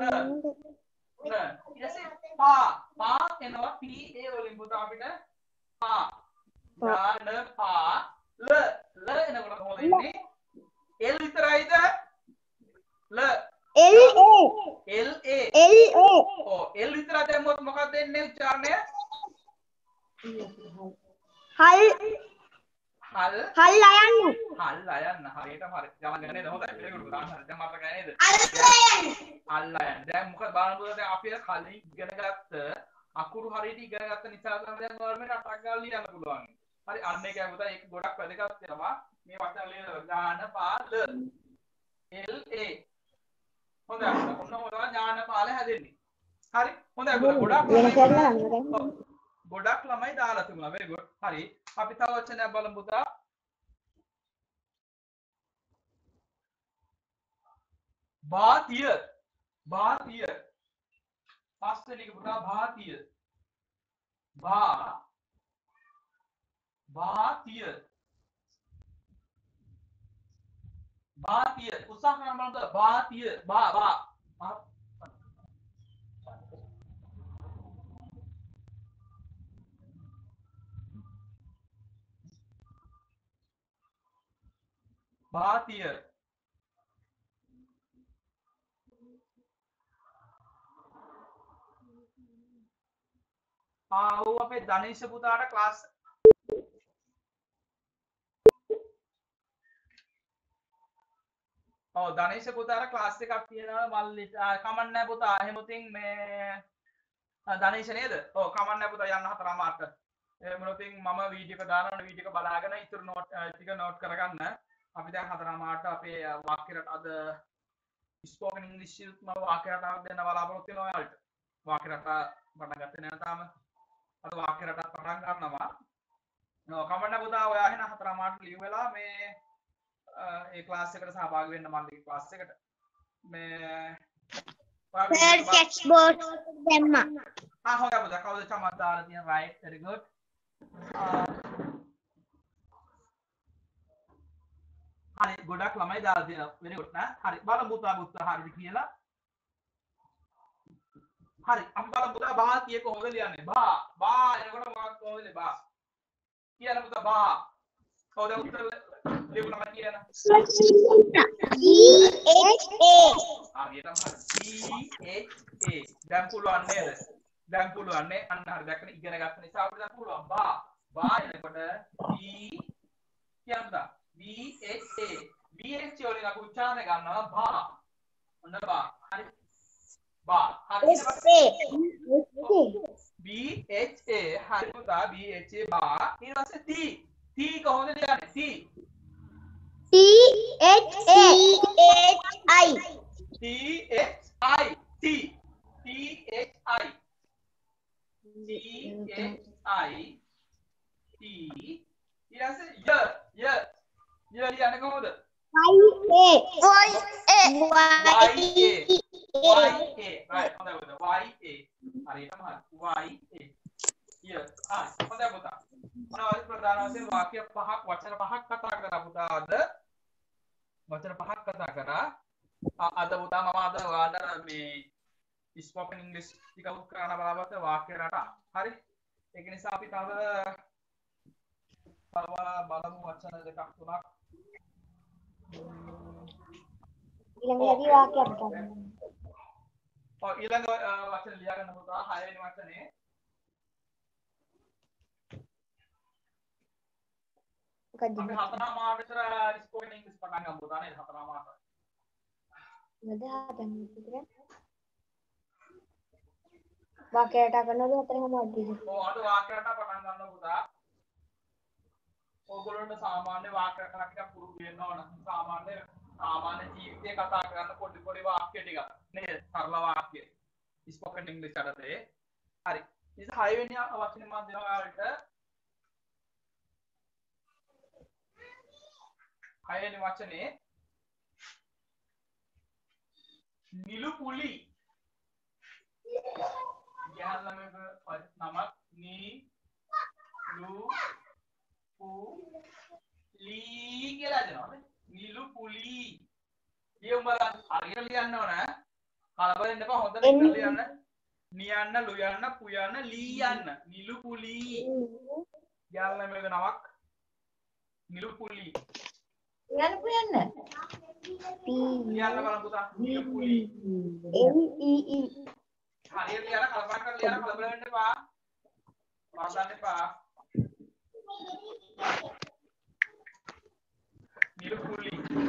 ඊට පස්සේ පා එනවා PA වලින් පුතා අපිට පා ඥාන පා ල එනකොට කොහොමද ඉන්නේ L විතරයිද ල L විතර දැම්මොත් මොකක්ද එන්නේ උච්චාරණය හල් අයන්න හරියටම හරි ගමන් ගන්නේ හොඳයි very good ගන්න හරි දැන් මතක නේද අල් අයන්න දැන් මොකද බලන්න පුළුවන් දැන් අපි කලින් ඉගෙන ගත්ත අකුරු හරියට ඉගෙන ගත්ත නිසා තමයි දැන් ඔයාලට අටක් ගාලා ලියන්න පුළුවන් හරි අන්න ඒකයි පුතා ඒක ගොඩක් වැදගත් වෙනවා මේ වචන ලියන ඥානපාල LA හොඳයි ඔන්න ඔයාලා ඥානපාල හැදෙන්නේ හරි හොඳයි ගොඩක් ළමයි දාලා තිබුණා very good හරි අපි තව වචනයක් බලමු පුතා භාතිය පස්වෙනි එක පුතා භාතිය උත්සාහ කරන්න බලන්න භාතිය භාතිය අපේ ධනේශ පුතාට ක්ලාස් ධනේශ පුතාට ක්ලාස් එකක් තියෙනවා මල්ලි කමන්න නැහැ පුතා එහෙම උතින් මේ ධනේශ නේද කමන්න නැහැ පුතා යන්න 4:00ට එහෙම උතින් මම වීඩියෝ එක දානවා වීඩියෝ එක බලාගෙන ඉතුරු නෝට් ටික නෝට් කරගන්න අපි දැන් 4:00ට අපේ වාක්‍ය රට අද ස්පෝකන් ඉංග්‍රීසි මම වාක්‍ය රටාවක් දෙන්න බලාපොරොත්තු වෙනවා ඔයාලට වාක්‍ය රට පටන් ගත්තේ නැහැ තාම අද වාක්‍ය රටක් පටන් ගන්නවා කමන්න පුතා ඔයා එහෙනම් 4:00ට ලියු වෙලා මේ ඒ ක්ලාස් එකට සහභාගී වෙන්න මල්ලි ක්ලාස් එකට මේ සර් ටෙක්ස්ට් බෝක්ස් දැම්මා හොඳයි පුතා කවුද චමත් දාලා තියෙන right very good හරි ගොඩක් ළමයි දාලා තියෙනවා very good නා හරි බලමු පුතා හරිද කියලා හරි අපි බලමු පුතා භාතිය කොහොමද ලියන්නේ බා එනකොට මොකක්ද කොහොමද බා කියන පුතා බා කවුද උත්තර ලියුණා කියන දැන් පුළුවන් නේද දැන් පුළුවන් නේ අන්න හරි දැක්කනේ ඉගෙන ගන්න නිසා අපිට දැන් පුළුවන් බා එනකොට කියන්න BH වලින් අපි උච්චාරණය ගන්නවා බා ඔන්න බා හරි බා හරි BHA හරි පුතා BHA බා ඊට පස්සේ T කොහොමද ලියන්නේ right හොඳයි පුතා හරියටම හරි here හොඳයි පුතා මොනවද ප්‍රධාන වශයෙන් වාක්‍ය පහක් වචන පහක් කතා කරා පුතා අද වචන පහක් කතා කරා අද පුතා මම අද ඔයාලට මේ spoken english ටික උත් කරන්න බලාපොරොත්තු වාක්‍ය රටා හරි ඒක නිසා අපි තව බලමු වචන දෙකක් තුනක් ඊළඟදී වාක්‍යයක් ගන්න. ඊළඟ වචන ලියා ගන්න පුතා 6 වෙනි වචනේ මොකක්ද? අපි හතරම මාට විතර ස්පෝකන් ඉංග්‍රීසි පටන් ගමු පුතා නේද හතරම මාට. මොකද හදන්න විතර? වාක්‍යයට කරනවද හතරම මාටද? ඔව් අද වාක්‍යයට පටන් ගන්නවා පුතා. ඕගොල්ලන්ට සාමාන්‍ය වාක්‍ය කරලා ටිකක් පුරුදු වෙන්න ඕන. සාමාන්‍ය ජීවිතේ කතා කරන්න පොඩි වාක්‍ය ටික නේද? සරල වාක්‍ය. ස්පෝකන් ඉංග්‍රීසි අරතේ. හරි. ඉතින් 6 වෙනි වචනේ මම දෙනවා ඔයාලට. 6 වෙනි වචනේ නිලු පුලි. යහලම නමක් නී ලු පු ලී කියලා දෙනවා. නිලු පුලි. ලියමු බලන්න. හරියට ලියන්න ඕන. කලබල වෙන්න එපා. හොඳට ලියන්න. නියන්න, ලු යන්න, පු යන්න, ලී යන්න. නිලු පුලි. යහලම නමක් නිලු පුලි. යන්න පුයන්න. ලියන්න බලන්න පුතා. නිලු පුලි. LEE. හරියට ලියන්න කලබල වෙන්න එපා. වරදන්න එපා. නිලු පුලි.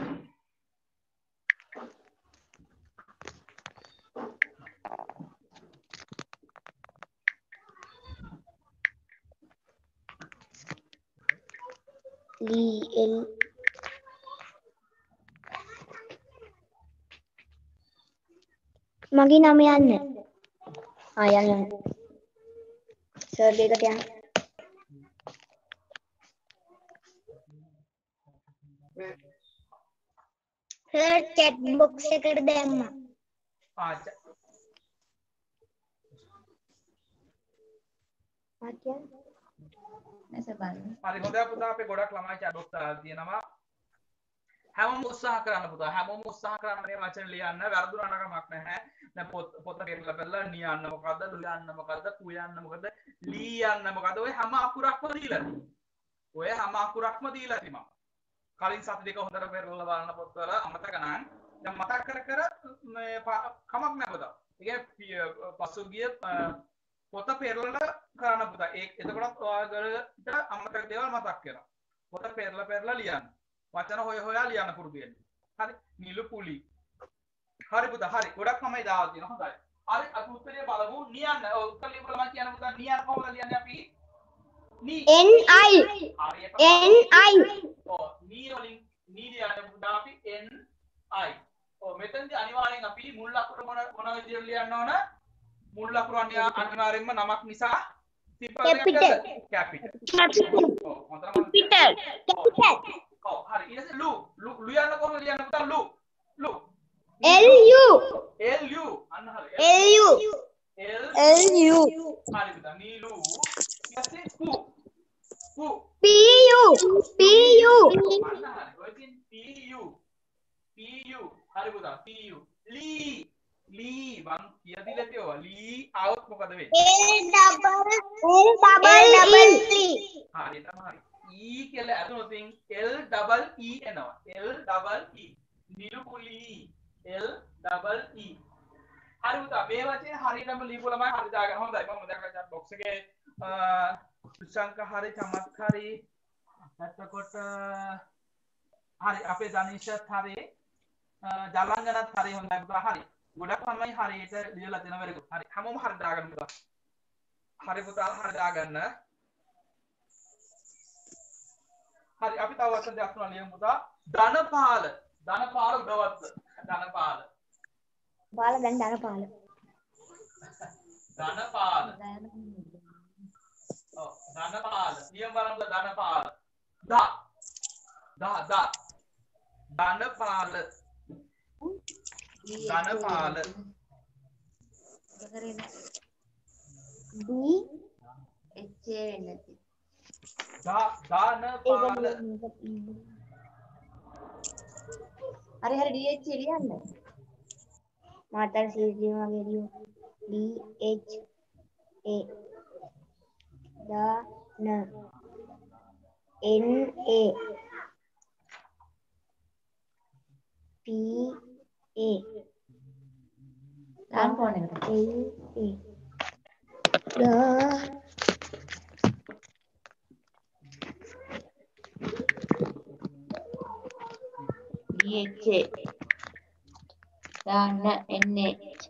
මගේ නම යන්න. යන්න. සර් එකට යන්න. සර් chat box එකට දැම්මා. හරි හොඳයි පුතා අපේ ගොඩක් ළමයි chat box දාලා තියෙනවා. හැමෝම උත්සාහ කරන්න පුතා. හැමෝම උත්සාහ කරන්න මේ වචන ලියන්න. වැරදුනා නමක් නැහැ. දැන් පොත පෙරලා නියන්න මොකද්ද? ලුයන්න මොකද්ද? පුයන්න මොකද්ද? ලීයන්න මොකද්ද? ඔය හැම අකුරක්ම දීලා තියෙනවා. කලින් සති දෙක හොඳට පෙරලා බලන්න පොත්වල අමතක නම් දැන් මතක් කර මේ කමක් නැහැ පුතා. ඒ කියන්නේ පසුගිය පොත පෙරලා කරන්න පුතා. එතකොටත් ඔයාලට අමතක දේවල් මතක් වෙනවා. පොත පෙරලා ලියන්න. වචන හොයා ලියන්න පුරුදු වෙන්න. හරි. නිලු පුලි. හරි පුතා. හරි. ගොඩක් තමයි දාලා තියෙනවා. හොඳයි. හරි. අපි උත්තරේ බලමු. නියන්න. ඔව් උත්තර ලියපුවා මම කියන පුතා නියන්න කොහොමද ලියන්නේ අපි? NI. ඔව්. නී වලින් නී ලියන්න පුතා අපි NI. ඔව් මෙතනදී අනිවාර්යෙන් අපි මුල් අකුර මොන විදිහට ලියන්න ඕන? මුල් අකුර අනිවාර්යෙන්ම නමක් නිසා Capital. ඔව්. හොඳට ඔව් හරි ඊට පස්සේ ලු යන්න කොහොමද ලියන්න පුතා ලු LU. අන්න හරි LU. හරි පුතා නීලු ඊට පස්සේ පු PU. අන්න හරි ඔය තියෙන PU හරි පුතා PU ලී මං කියදිලා තියෙනවා ලී આવොත් මොකද වෙන්නේ හරියටම හරි E කියලා ඇතුළත L double E එනවා. L double E. Nilu පුලි L double E. හරි පුතා මේ වචනේ හරියටම ලියපු ළමයි හරි දාගන්න. හොඳයි මම දැක්කා chat box එකේ සුසංක හරි චමත් හරි එතකොට හරි අපේ දනිෂත් හරි ජලංගනත් හරි හොඳයි පුතා හරි. ගොඩක් ළමයි හරියට ලියලා දෙනවා very good. හරි හැමෝම හරි දාගන්න පුතා. හරි පුතා හරි දාගන්න. හරි අපි තව වචන දෙකක් තුනක් ලියමු පුතා. ධනපාල උඩවත්ත. ධනපාල. ඔව් ධනපාල. ලියමු බලන්න ධනපාල. ධනපාල. D H වෙන්න දාන පාල හරි හරි DH ලියන්න මාතර සීලියම වගේ ලියමු DH A දාන NA PA දාන ෆෝන් එකට LA DH දාන NA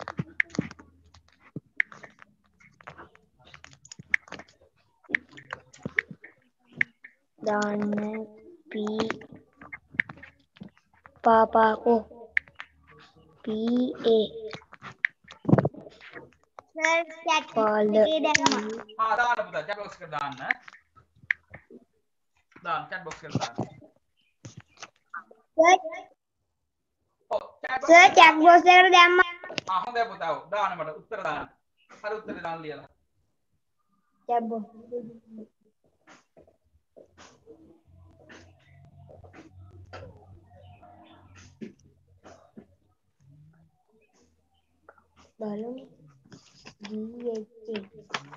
දාන P පාපාකෝ PA සර් chat එකේ දැම්මා දාන්න පුතා chat box එකට දාන්න chat box එකට දාන්න සර් chat box එකට දැම්මා හොඳයි පුතා දාන්න මට උත්තර දාන්න හරි උත්තරේ දාන්න ලියලා chat box බලමු DH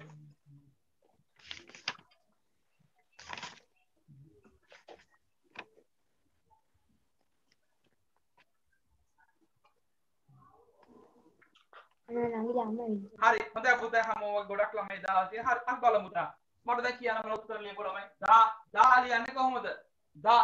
හරි හොඳයි පුතා හැමෝම ගොඩක් ළමයි දාලා තියෙන හරි අපි බලමු පුතා මට දැන් කියන්න මම උත්තර ලියපු ළමයි දා ලියන්නේ කොහොමද දා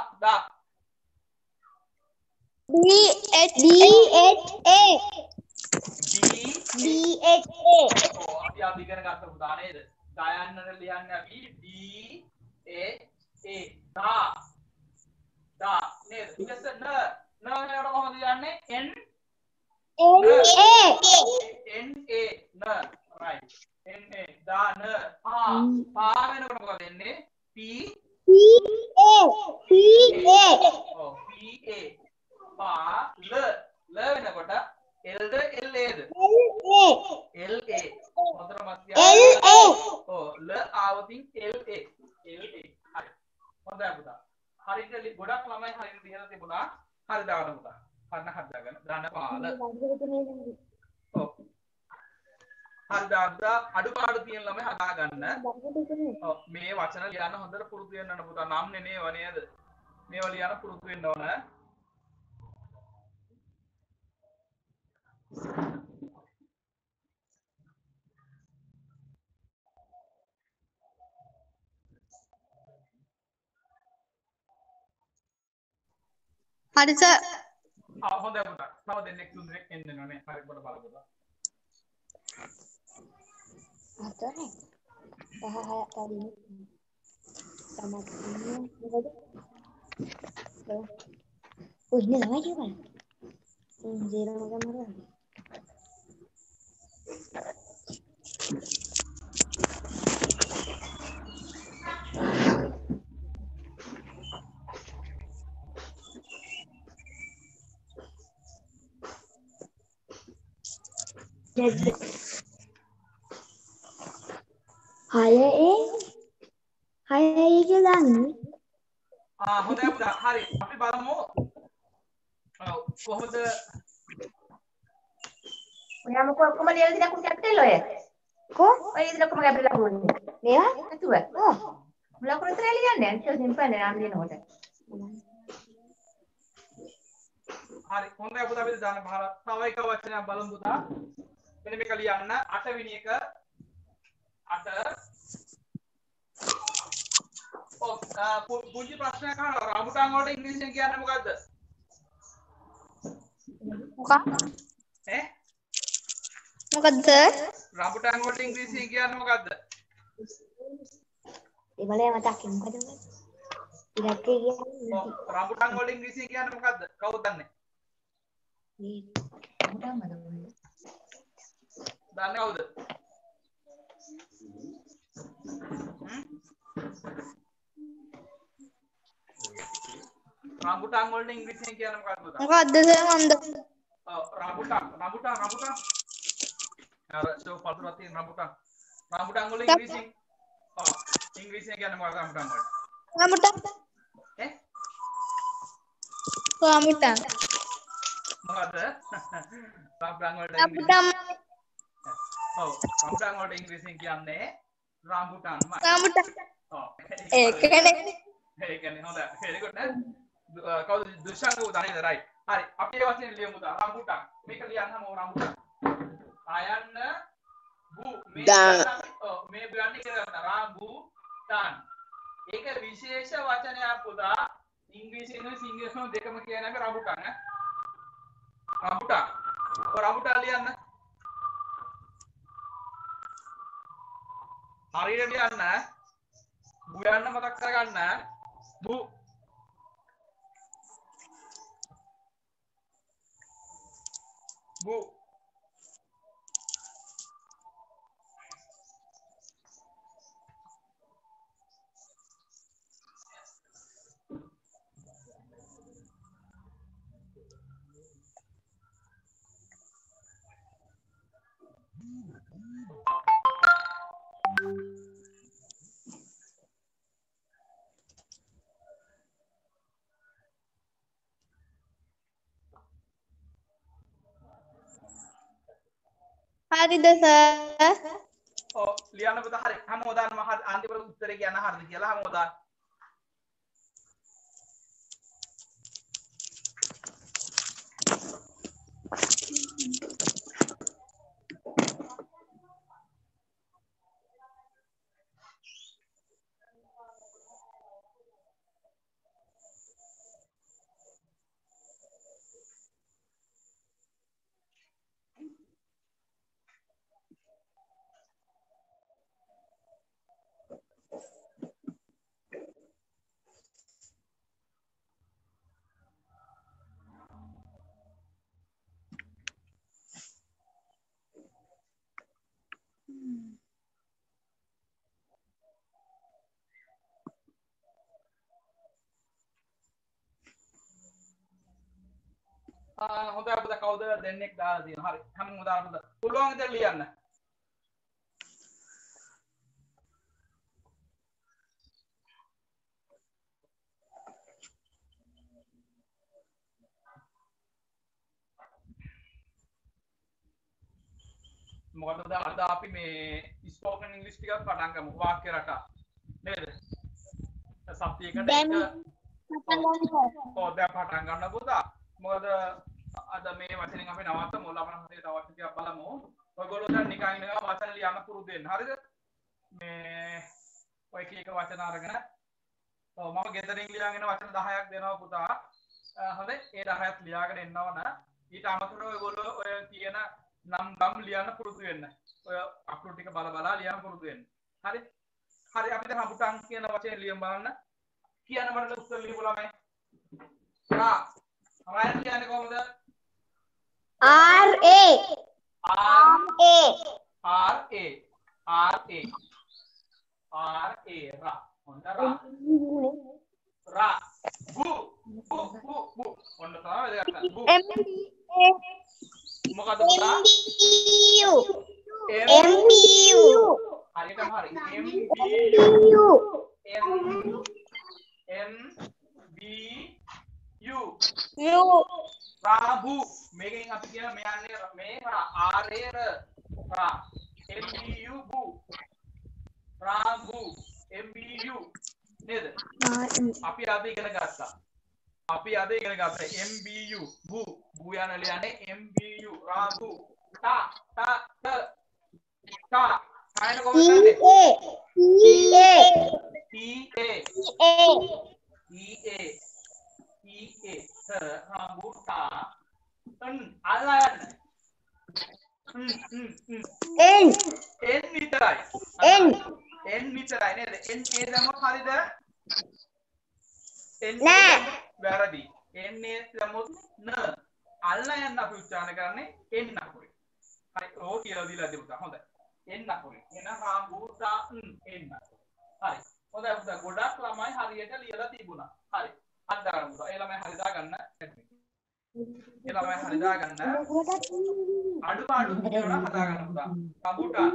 DHA අපි ඉගෙන ගත්ත පුතා නේද දයන්නට ලියන්නේ අපි DHA දා නේද ඊට පස්සේ න එකට කොහොමද ලියන්නේ NA right NA දාන පා වෙනකොට මොකද වෙන්නේ PA පා ල වෙනකොට L ද LA ද LA මොතර මැද ල ආවතින් LA හරි හොඳයි පුතා හරියට ගොඩක් ළමයි හරියට ලියලා තිබුණා හරි දාන්න පුතා කන්න හදාගන්න දාන්න පාල හරි දාන්න අඩුපාඩු තියෙන ළමයි හදාගන්න මේ වචන ලියන්න හොඳට පුරුදු වෙන්න ඕන පුතා නම් නෙමෙයි නේද මේවා ලියන්න පුරුදු වෙන්න ඕන හරි සර් හොඳයි පුතා තව දෙන්නෙක් තුන් දෙනෙක් එන්න ඕනේ හරි පොඩ බලමු පුතා අතනේ පහහයක් කලින් තමයි මොකද ඔය ඉන්නේ ළමයි කියලා ජීරම ගමරා හය කියලා දාන්නේ හොඳයි පුතා හරි අපි බලමු කොහොමද ඔයාම කොහොම ලියලා දිනක් කැපිටල් ඔය ඔය ඉතින් ඔක්කොම කැපිටල් ලකුණු මේවා නැතුව ලකුණු විතර ලියන්නේ ඒක සිම්පල් නේ නම් ලියනකොට හරි හොඳයි පුතා අපි දාන්න බහලා තව එක වචනයක් බලමු පුතා මෙන්න මේක ලියන්න 8 වෙනි එක 8 පුංචි ප්‍රශ්නයක් අහනවා රාමුටන් වලට ඉංග්‍රීසියෙන් කියන්නේ මොකද්ද මොකද්ද රාමුටන් වලට ඉංග්‍රීසියෙන් කියන්නේ මොකද්ද ඒ බලය මතක් මොකද ඉලක්කය කියන්නේ රාමුටන් වලට ඉංග්‍රීසියෙන් කියන්නේ මොකද්ද කවුද දන්නේ දන්නේ කවුද රාමුටන් වලට ඉංග්‍රීසියෙන් කියන්නේ මොකද්ද මොකද්ද සර් මන්ද රාමුටන් අර ෂෝ පතුරක් තියෙන රම්බුටන්. රම්බුටන් වල ඉංග්‍රීසියෙන් ඉංග්‍රීසියෙන් කියන්නේ මොකක්ද රම්බුටන් වලට? Rambutan. ඈ Rambutan. මොකද්ද? රම්බුටන් වලට Rambutan. ඔව් රම්බුටන් වලට ඉංග්‍රීසියෙන් කියන්නේ රම්බුටන්මයි. Rambutan. ඔව් ඒකනේ. ඒ කියන්නේ හොඳයි. very good නේ? කවුද දුෂාංග උදා නේද? right. හරි. අපි ඒ වචනේ ලියමු දා රම්බුටන්. මේක ලියන්නම රම්බුටන්. ආයන්න බු මේ බයන්නේ කියලා රම්බුටන්. ඒක විශේෂ වචනයක් පුතා. ඉංග්‍රීසියෙන් සිංහලෙන් දෙකම කියන එක රම්බුටන් ඈ. රම්බුටන්. ඔය රම්බුටන් ලියන්න. හරියට ලියන්න. බු යන්න මතක් කරගන්න. බු බු හරිද සර්? ඔව් ලියන්න පුතා හරි. හැමෝදාම අන්තිමට උත්තරේ කියන්න හරිද කියලා හැමෝදාම. හොඳයි අපිට කවුද දෙන්නෙක් දාලා තියෙනවා. හරි. හැමෝම දාලා පුතා. පුළුවන් විදිහට ලියන්න. මොකටද අද අපි මේ ස්පෝකන් ඉංග්‍රීසි ටිකක් පටන් ගමු. වාක්‍ය රටා. නේද? සත්‍යයකට දැන් ඔව් දැන් පටන් ගන්න පුතා. මොකද අද මේ වචනෙන් අපි නවත්තමු. ලබන හතේ තවත් ටිකක් බලමු. ඔයගොල්ලෝ දැන් නිකන් ඉන්නවා වචන ලියන්න පුරුදු වෙන්න. හරිද? මේ ඔය එක වචන අරගෙන ඔව් මම ගෙදරින් ලියාගෙන වචන 10ක් දෙනවා පුතා. හොඳයි. ඒ 10ක් ලියාගෙන එන්නවන ඊට අමතරව ඔයගොල්ලෝ ඔය කියන නම් ලියන්න පුරුදු වෙන්න. ඔය අකුරු ටික බල බලා ලියන්න පුරුදු වෙන්න. හරි? හරි අපි දැන් රම්බුටන් කියන වචනේ ලියමු බලන්න. කියන්න මට උත්තර ලියපු ළමයි. රා රායන් කියන්නේ කොහොමද? RA RA හොඳ රා බු හොඳ තමයි වැදගත් බු මොකද පුතා MBU හරියටම හරි MBU රාබු මේකෙන් අපි කියන මෙයන්නේ මේ RA රා MBU බු රාබු MBU නේද? අපි අද ඉගෙන ගත්තා. MBU බු යන ලියන්නේ MBU රාබු තා කායන කොහොමද කරන්නේ? රාබු තා අල්ලන්න N විතරයි N විතරයි නේද? N ඒ දැම්මොත් හරියද? N වැරදි. N ඒ දැම්මොත් න අල්ල යන්න අපි උච්චාරණය කරන්නේ N අකුරේ. හරි ඕක කියලා දීලා දෙමුතා. හොඳයි. N අකුරේ. එන රාම්බූතා N අකුරේ. හරි. හොඳයි පුතා. ගොඩක් ළමයි හරියට ලියලා තිබුණා. හරි. අත් දාගන්න පුතා. ඒ ළමයි හරි දාගන්න. ඒ ළමයි හරිදා ගන්න. අඩුපාඩු තියෙනවා හදා ගන්න පුතා. රඹුටාන්.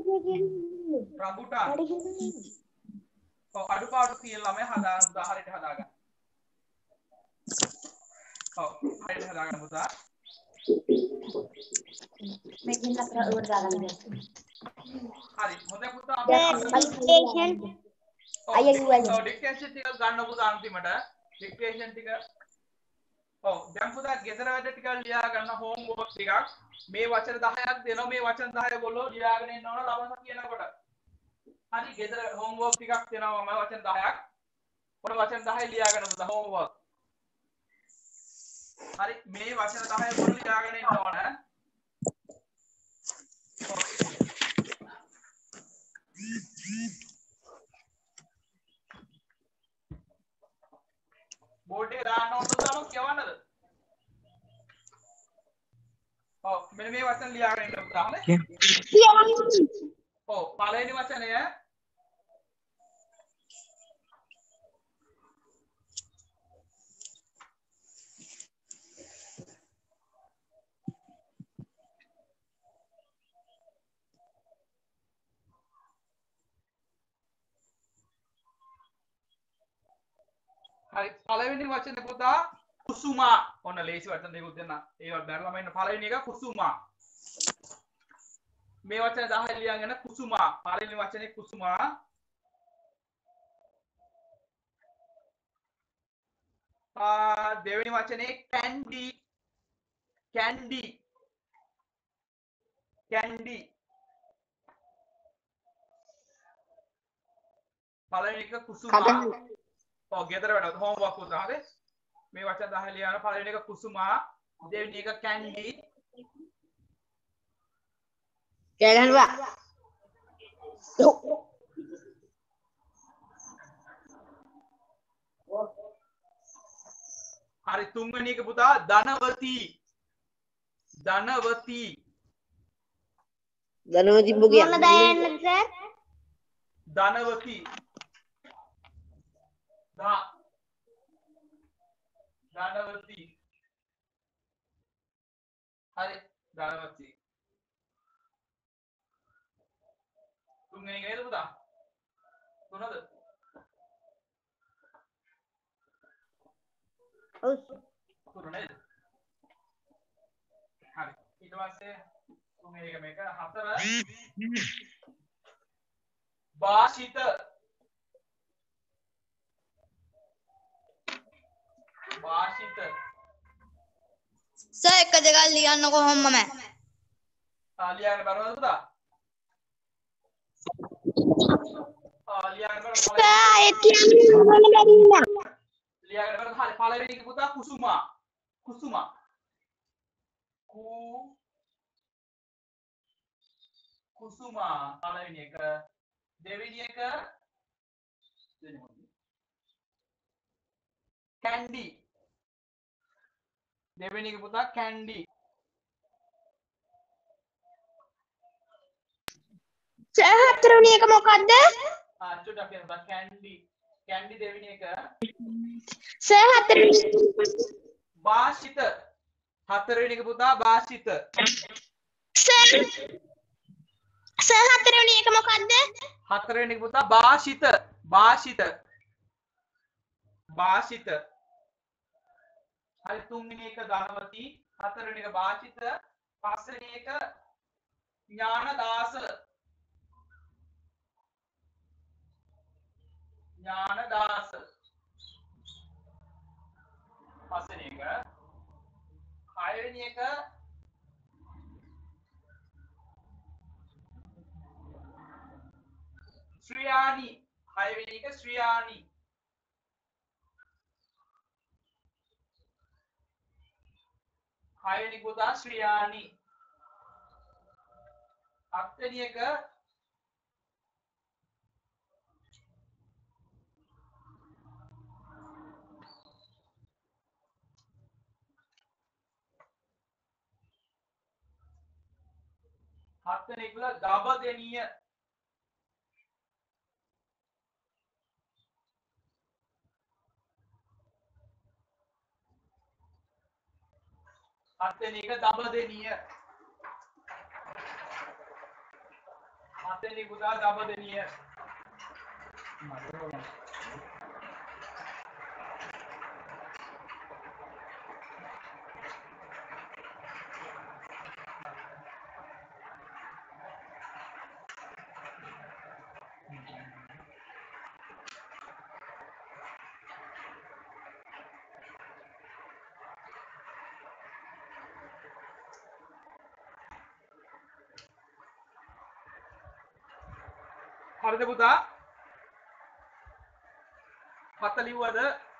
ඔව් අඩුපාඩු තියෙන ළමයි හදා හරියට හදා ගන්න. ඔව් හරියට හදා ගන්න පුතා. මේකෙන් අතර උඩ දාගන්න. හරි. හොඳයි පුතා අපි Dictation. ඔව් ඩික්ටේෂන් ටික ගන්න පුතා අන්තිමට. ඩික්ටේෂන් ටික ඔව් දැන් පුතා ගෙදර වැඩ ටික ලියා ගන්න හෝම්වර්ක් ටිකක්. මේ වචන 10ක් දෙනවා මේ වචන 10 ගොල්ලෝ ලියාගෙන ඉන්න ඕන ළමයි කියනකොට. හරි ගෙදර හෝම්වර්ක් ටිකක් දෙනවා මම වචන 10ක්. ඔන්න වචන 10 ලියාගෙන පුතා හෝම්වර්ක්. හරි මේ වචන 10 ගොල්ලෝ ලියාගෙන ඉන්න ඕන. බෝඩ් එක දාන්න ඕනද තාම කියවන්නද? ඔව් මෙන්න මේ වචන ලියාගෙන ඉන්න පුතා හරි? ඔව් පළවෙනි වචනය හරි පළවෙනි වචනේ පුතා කුසුමා. ඔන්න ලේසි වචන දෙකක් දෙන්න. ඒවත් බැලලා ඉන්න පළවෙනි එක කුසුමා. මේ වචන 10 ලියගෙන කුසුමා. පළවෙනි වචනේ කුසුමා. දෙවෙනි වචනේ කැන්ඩි. කැන්ඩි. කැන්ඩි. පළවෙනි එක කුසුමා. ඔව් ගෙදර වැඩ හෝම්වර්ක් උදා හරි මේ වචන 10 ලියන පළවෙනි එක කුසුමා දෙවෙනි එක කැන්ඩි Jalan හරි තුන්වෙනි එක පුතා ධනවති ධනවති ධනවති බුගිය. ධනවති ධනවති හරි ධනවති තුන්වෙනි එක නේද පුතා තුනද තුන නේද හරි ඊට පස්සේ තුන්වෙනි එක මේක හතර භාෂිත භාෂිත Sir, එක දෙකක් ලියන්න කොහොමද මම? ලියන්න බරවද පුතා ලියන්න බර Sir, ඒත් ලියන්න බැරි නෑ. ලියන්න බර හරි පළවෙනි එක පුතා කුසුමා කුසුමා කුසුමා පළවෙනි එක දෙවෙනි එක කැන්ඩි දෙවෙනි එක පුතා කැන්ඩි Sir, හතරවෙනි එක මොකද්ද? චුට්ටක් කියන්න කැන්ඩි කැන්ඩි දෙවෙනි එක Sir, හතරවෙනි භාෂිත හතරවෙනි එක පුතා භාෂිත Sir, හතරවෙනි එක මොකද්ද? හතරවෙනි එක පුතා භාෂිත භාෂිත භාෂිත හරි තුන්වෙනි එක ධනවති හතරවෙනි එක භාෂිත පස්වෙනි එක ඥානදාස ඥානදාස පස්වෙනි එක හයවෙනි එක ශ්‍රියානි හයවෙනි එක ශ්‍රියානි හයවෙනි පුතා ශ්‍රියානි හත්වෙනි එක හත්වෙනි එක ගබදෙනිය හත්වෙනි එක දබදෙනිය. හත්වෙනි පුතා දබදෙනිය. හරිද පුතා? 7 ලිව්වද?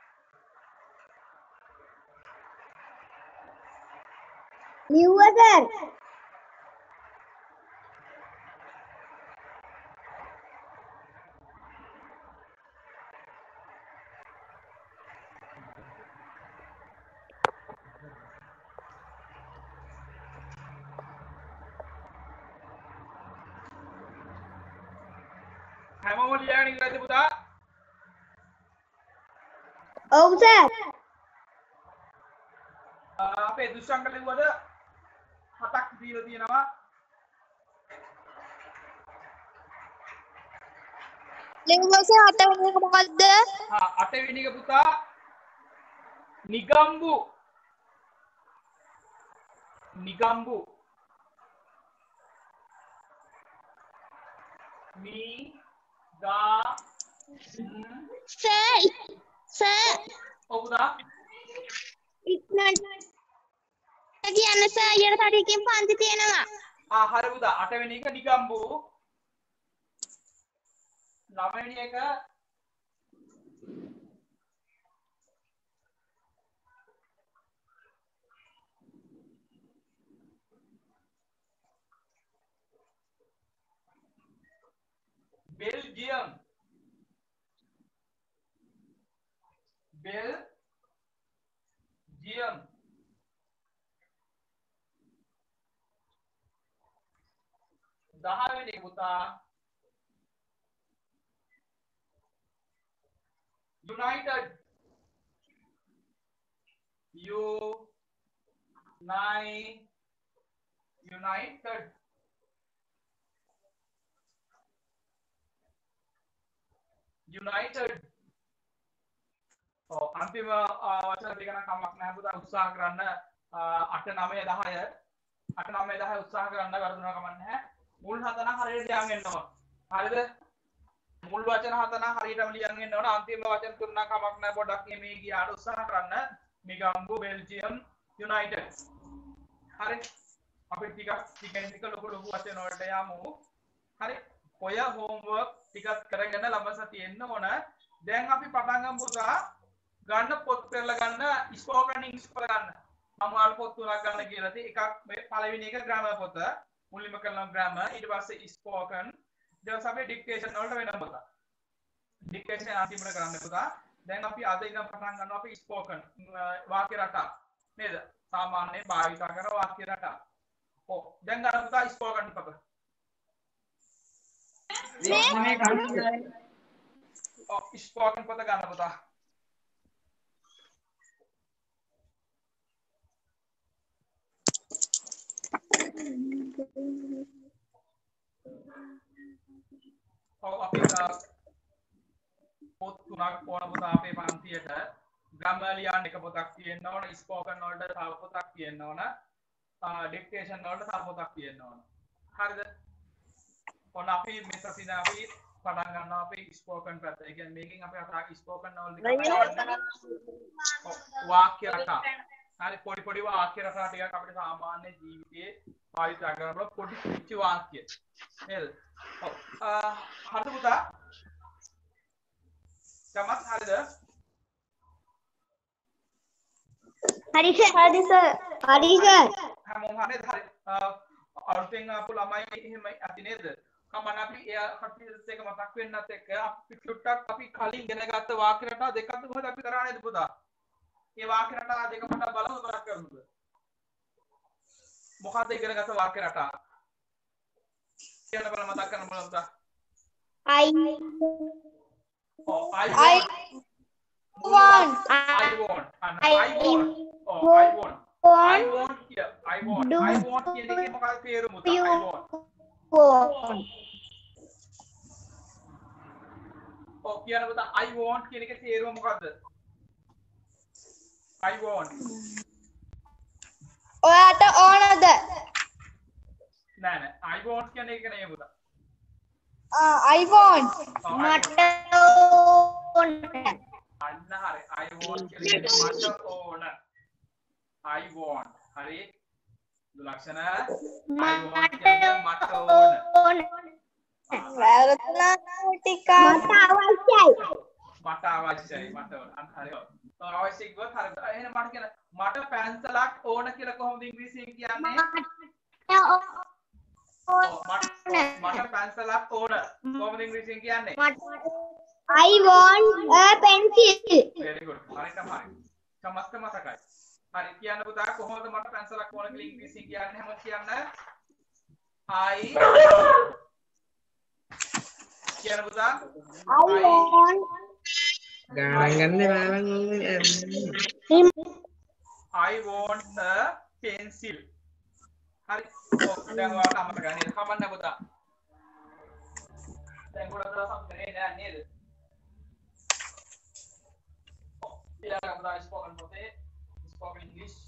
ලිව්වා සර්. හැමෝම ලියාගෙන ඉන්නද පුතා? ඔව් සර්. අපේ දුෂ්ටංක ලිව්වද? 7ක් දීලා තියෙනවා. ලිව්වා සර්. 8 වෙනි එක මොකද්ද? 8 වෙනි එක පුතා නිගම්බු. නිගම්බු. සර්. සර්. ඔව් පුතා. ඉක්මනට කියන්න සර්. ඊට තඩියකින් පන්ති තියෙනවා. හරි පුතා 8 වෙනි එක නිගම්බු. 9 වෙනි එක Belgium. Belgium. 10 වෙනි එක පුතා United. United. United. අන්තිම වචන දෙක නම් කමක් නැහැ පුතා උත්සාහ කරන්න 8 9 10 8 9 10 උත්සාහ කරන්න වරදුනා කමක් නැහැ මුල් හත නම් හරියට ලියන් එන්න ඕන හරිද මුල් වචන හත නම් හරියටම ලියන් එන්න ඕන අන්තිම වචන තුන නම් කමක් නැහැ පොඩ්ඩක් මේ ගියාට උත්සාහ කරන්න නිගම්බු බෙල්ජියම් යුනයිටඩ් හරි අපි ටික ලොකු වචන වලට යමු හරි ඔය හෝම්වර්ක් ටිකක් කරගෙන ළමස තියෙන්න ඕන දැන් අපි පටන් ගමු පුතා ගන්න පොත් පෙරලා ගන්න ස්පෝකන් ඉංග්‍රීසි පොත ගන්න මම ඔයාල පොත් තුනක් ගන්න කියලා තියෙයි එකක් මේ පළවෙනි එක ග්‍රැමර් පොත මුලින්ම කරනවා ග්‍රැමර් ඊට පස්සේ ස්පෝකන් ඊට පස්සේ අපි ඩික්ටේෂන් වලට වෙනවා පුතා ඩික්ටේෂන් අන්තිමට කරන්න පුතා දැන් අපි අද ඉඳන් පටන් ගන්නවා අපි ස්පෝකන් වාක්‍ය රටා නේද සාමාන්‍ය භාවිත කරන වාක්‍ය රටා ඔව් දැන් ගන්න පුතා ස්පෝකන් පොත ස්පෝකන් පොත ගන්න පුතා අපි පොත් තුනක් ඕන පුතා අපේ පන්තියට ග්‍රැමර් ලියන්න එක පොතක් තියෙන්න ඕන ස්පෝකන් වලට තව පොතක් තියෙන්න ඕන ඩික්ටේෂන් වලට තව පොතක් තියෙන්න ඕන හරිද ඔන්න අපි මේ සතියේ අපි පටන් ගන්නවා අපි ස්පෝකන් පැත්ත. ඒ කියන්නේ මේකෙන් අපි අත ස්පෝකන් වලදී වාක්‍ය රටා. හරි පොඩි වාක්‍ය රටා ටිකක් අපිට සාමාන්‍ය ජීවිතයේ පාවිච්චි කරනකොට පොඩි පිච්චි වාක්‍ය. නේද? ඔව්. හරිද පුතා? සමත් හරිද? හරි සර්. හැමෝම හරිද? හරි. අලුතෙන් ආපු ළමයි එහෙම ඇති නේද? කමන්න අපි කට්ටියත් එක මතක් වෙන්නත් එක්ක අපි චුට්ටක් අපි කලින් ඉගෙනගත්ත වාක්‍ය රටා දෙකක් කොහොමද අපි කරන්නේ නේද පුතා? මේ වාක්‍ය රටා දෙක මට බලමු කරක් කරමුද? මොකක්ද ඉගෙනගත්ත වාක්‍ය රටා? කියන්න බලන්න මතක් කරන්න බලමු පුතා. I කිය I want කියන එකේ මොකක්ද තේරුම උදා I want ඔව් කියන පුතා I want කියන එකේ තේරුම මොකද්ද I want ඔයාට ඕනද නෑ I want කියන එක නෙමෙයි පුතා I want මට ඕන අන්න හරි I want කියන එක මට ඕන I want හරි ලක්ෂණ I want කියන එක මට ඕන වැරදුනා ටිකක් මට අවශ්‍යයි මට ඕන අන්න හරි ඔව් අවශ්‍ය කිව්වොත් හරි එහෙනම් මට කියන මට පැන්සලක් ඕන කියලා කොහොමද ඉංග්‍රීසියෙන් කියන්නේ මට පැන්සලක් ඕන කොහොමද ඉංග්‍රීසියෙන් කියන්නේ I want a pencil very good හරියට හරි සමස්ත මතකයි හරි කියන්න පුතා කොහොමද මට පැන්සලක් ඕන කියලා ඉංග්‍රීසියෙන් කියන්නේ හැමෝම කියන්න I කියන්න පුතා I want ගානගන්න බෑවන් I want a pencil හරි ඔව් දැන් ඔයාලට අමතකයි නේද කමන්න පුතා දැන් ගොඩක් දවස් අමතකනේ නෑ නේද ඊළඟ පුතා ස්පෝකන් පොතේ ස්පෝකන් ඉංග්‍රීසි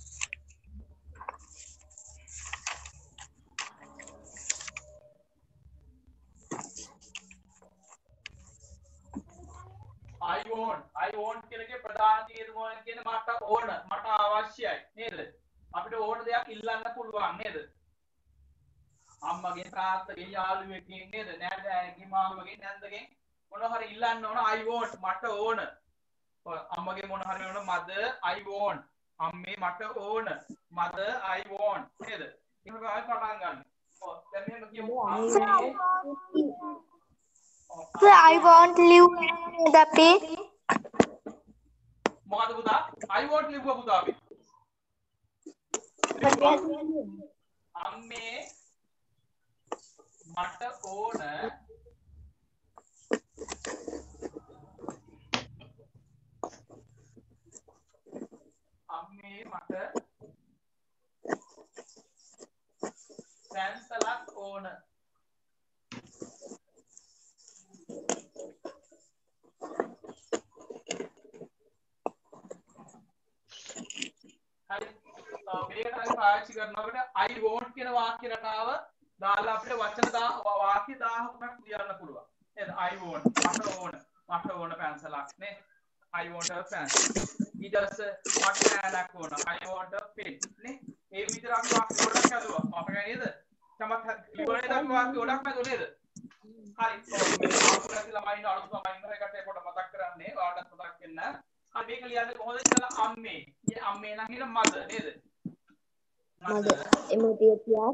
I want කියන එකේ ප්‍රධාන තේරුම කියන්නේ මට ඕන මට අවශ්‍යයි නේද අපිට ඕන දෙයක් ඉල්ලන්න පුළුවන් නේද අම්මගෙන් තාත්තගෙන් යාළුවෙක්ගෙන් නේද නෑදෑයන්ගෙන් මාමගෙන් නැන්දගෙන් මොනවා හරි ඉල්ලන්න ඕන I want මට ඕන අම්මගේ මොනවා හරි ඕන mother I want අම්මේ මට ඕන mother I want නේද එහෙම ආයෙ පටන් ගන්න ඔව් දැන් මෙහෙම කියමු Sir, I want live dapi. මොකද පුතා I want ලිව්වා පුතා අපි අම්මේ මට ඕන අම්මේ මට පැන්සලක් ඕන හරි මේකට අපි පාවිච්චි කරනකොට I want කියන වාක්‍ය රටාව දාලා අපිට වචන වාක්‍ය 1000ක් ලියන්න පුළුවන් නේද I want මට ඕන පැන්සලක් නේ I want a pencil ඊට පස්සේ මට පෑනක් ඕන I want a pen නේ ඒ විදිහට අපි වාක්‍ය ගොඩක් හදුවා මතකයි නේද තමත් ලිවරේ අපි වාක්‍ය ගොඩක් හදුවා නේද හරි ඔය ළමයින් අලුත් ළමයින් එකට පොඩ්ඩක් මතක් කරන්නේ ඔයාලට මතක් වෙන්න හරි මේක ලියන්නේ කොහොමද කියලා අම්මේ අම්මේ නම් කියන mother නේද Mother. Immediately.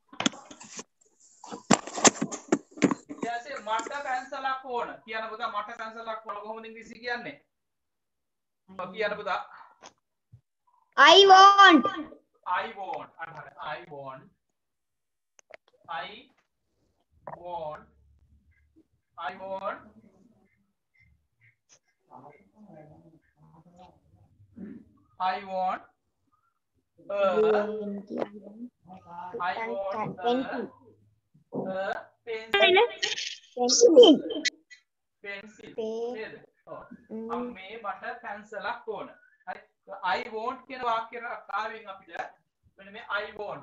ඊටසේ මට පැන්සලක් ඕන කියන පුතා මට පැන්සලක් ඕන කොහොමද ඉංග්‍රීසි කියන්නේ ඔව් කියන පුතා I want. I want pencil නේද ඔව් අම්මේ මට පැන්සලක් ඕන හරි I want කියන වාක්‍ය රටාවෙන් අපිට මෙන්න මේ I want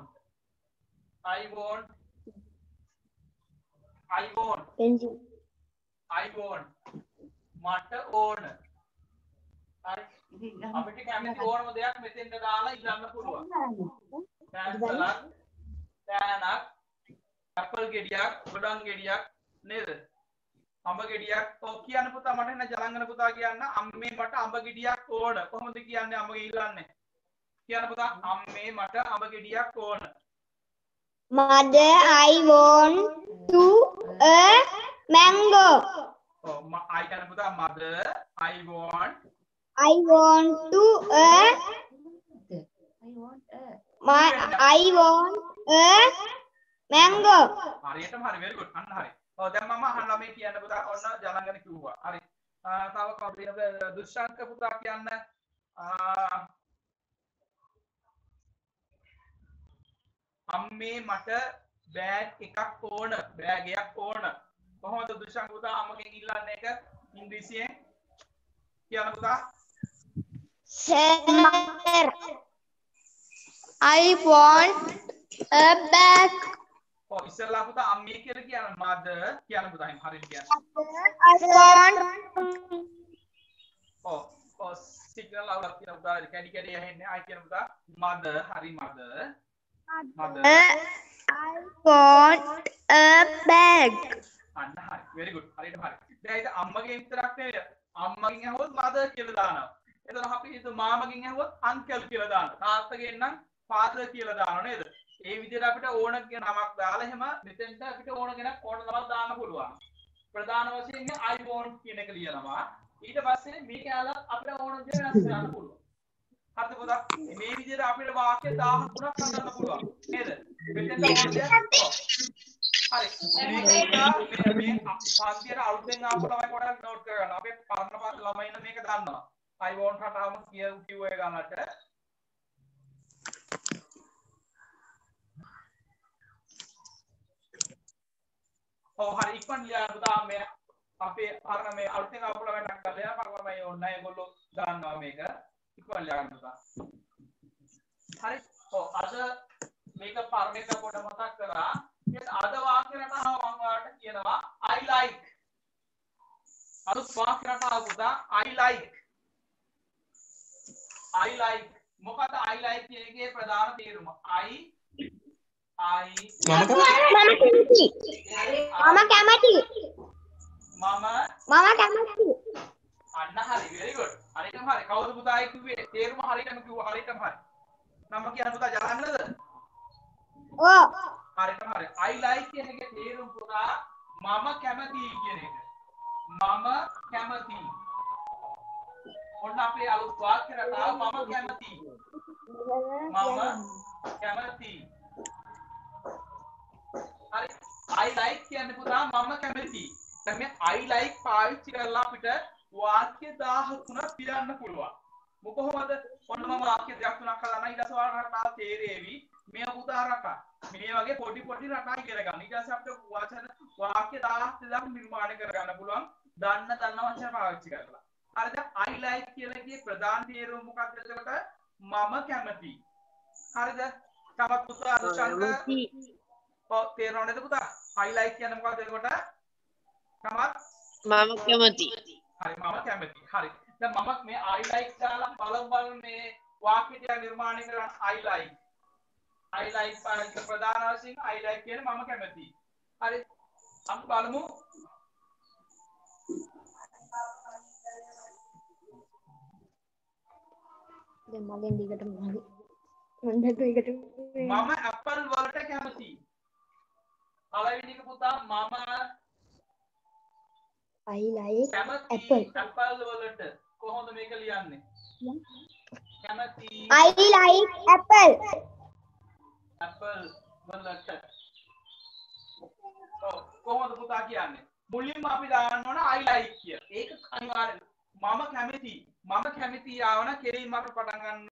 Pencil. I want මට ඕන හරි අපිට කැමති ඕනම දෙයක් මෙතෙන්ට දාලා ඉල්ලන්න පුළුවන් පැන්සලක් පෑනක් ඇපල් ගෙඩියක් ගොඩන් ගෙඩියක් නේද අඹ ගෙඩියක් ඔව් කියන්න පුතා මට එන්න ජලංගන පුතා කියන්න අම්මේ මට අඹ ගෙඩියක් ඕන කොහොමද කියන්නේ අඹ ඉල්ලන්නේ කියන්න පුතා අම්මේ මට අඹ ගෙඩියක් ඕන Mother, I want to a mango. ඔව් I කියන්න පුතා mother I want to a I want a mango. හරියටම හරි very good අන්න හරි ඔව් දැන් මම අහන්න මේ කියන්න පුතා ඔන්න ජලංගන කිව්වා හරි තව කවුද දුෂ්ශාන්ත පුතා කියන්න අම්මේ මට බෑග් එකක් ඕන. බෑග් එකක් ඕන. කොහොමද දුෂාන් පුතා අම්මගෙන් ඉල්ලන්නේ එක ඉංග්‍රීසියෙන්? කියන්න පුතා. Sir, I want a bag. ඔව් ඉස්සෙල්ලා පුතා අම්මේ කියලා කියන mother කියන්න පුතා එහෙනම් හරියට කියන්න. I want. ඔව් සිග්නල් අවුලක් තියෙන පුතා කැඩි කැඩි ඇහෙන්නේ. ආයි කියන පුතා mother හරි mother. mother. I want a bag. අන්න හරි. very good. හරියට හරි. දැන් ඒක අම්මගෙන් විතරක් නෙවෙයි. අම්මගෙන් ඇහුවොත් mother කියලා දානවා. එතන අපි හිතුව මාමගෙන් ඇහුවොත් uncle කියලා දානවා. තාත්තගෙන් නම් father කියලා දානවා නේද? ඒ විදිහට අපිට ඕන කියන නමක් දාලා එහෙම මෙතෙන්ට අපිට ඕන කෙනෙක් ඕන නමක් දාන්න පුළුවන්. ප්‍රධාන වශයෙන් I want කියන එක ලියනවා. ඊට පස්සේ මේක යාලා අපිට ඕන දේ වෙනස් කරන්න පුළුවන්. හරිද පුතා? මේ විදිහට අපිට වාක්‍ය 13ක් හදන්න පුළුවන්. නේද? මෙතෙන්ට ඕන දේ. හරි. මේ පන්තියට අලුතෙන් ආපු ළමයි පොඩ්ඩක් නෝට් කරගන්න. අපේ පරණ ළමයින මේක දන්නවා. I want රටාවම කිව්ව එක ගන්නට. ඔව් හරි ඉක්මන් ලියන්න පුතා මේ අපේ පරණ මේ අලුතෙන් ආපු ළමයින්ට කරලා පරණ ළමයි ඕනේ නැහැ ඒගොල්ලෝ දන්නවා මේක. ඉක්මන් ලියන්න පුතා. හරි. ඔව් අද මේක පරණ එක පොඩ මතක් කරා. අද වාක්‍ය රටාව මම ඔයාලට කියනවා I like. අලුත් වාක්‍ය රටාව පුතා I like. I like. මොකද I like කියන එකේ ප්‍රධාන තේරුම? I Mama කැමති. Mama කැමති. මම අන්න හරි very good. හරියටම හරි. කවුද පුතා ඒ කිව්වේ? තේරුම හරියටම කිව්වා හරියටම හරි. නම කියන්න පුතා ජලන්නද? ඔව්. හරියටම හරි. I like කියන එකේ තේරුම පුතා මම කැමති කියන එක. මම කැමති. ඔන්න අපේ අලුත් වාක්‍ය රටාව මම කැමති. මම කැමති. හරි. I like කියන්නේ පුතා මම කැමති. දැන් මේ I like පාවිච්චි කරලා අපිට වාක්‍ය 13ක් පිළිගන්න පුළුවන්. කොහොමද? ඔන්න මම වාක්‍ය දෙකක් තුනක් හදනවා ඊට පස්සේ ඔයාලට රටාව තේරෙවි. මේ උදා රටා. මේ වගේ පොඩි රටා ඉගෙන ගන්න. ඊට පස්සේ අපිට වචන වාක්‍ය 1000ක් නිර්මාණය කරගන්න පුළුවන්. දන්න වචන පාවිච්චි කරලා. හරිද? I like කියලා කියේ ප්‍රධාන තේරුම මොකක්ද එතකොට? මම කැමති. හරිද? තවත් පුතා අනුශාංක ඔව් තේරෙනවද පුතා? I like කියන්නේ මොකක්ද එතකොට? තවත් මම කැමති. හරි මම කැමති. හරි. දැන් මම මේ I like දාලා බලමු මේ වාක්‍ය ටික නිර්මාණය කරන්න I like. I like පාවිච්චි ප්‍රධාන වශයෙන් I like කියන්නේ මම කැමති. හරි. අපි බලමු. දැන් මගෙන් දිගටම මගේ මම දෙකට මම ඇපල් වලට කැමතියි. පළවෙනි එක පුතා මම I like කැමති apple. ඇපල් වලට කොහොමද මේක ලියන්නේ? කැමති I like apple. ඇපල් වලට. ඔව් කොහොමද පුතා කියන්නේ? මුලින්ම අපි දාන්න ඕන I like කියලා. ඒක අනිවාර්යයෙන් මම කැමති ආවන කෙලින්ම අපිට පටන් ගන්න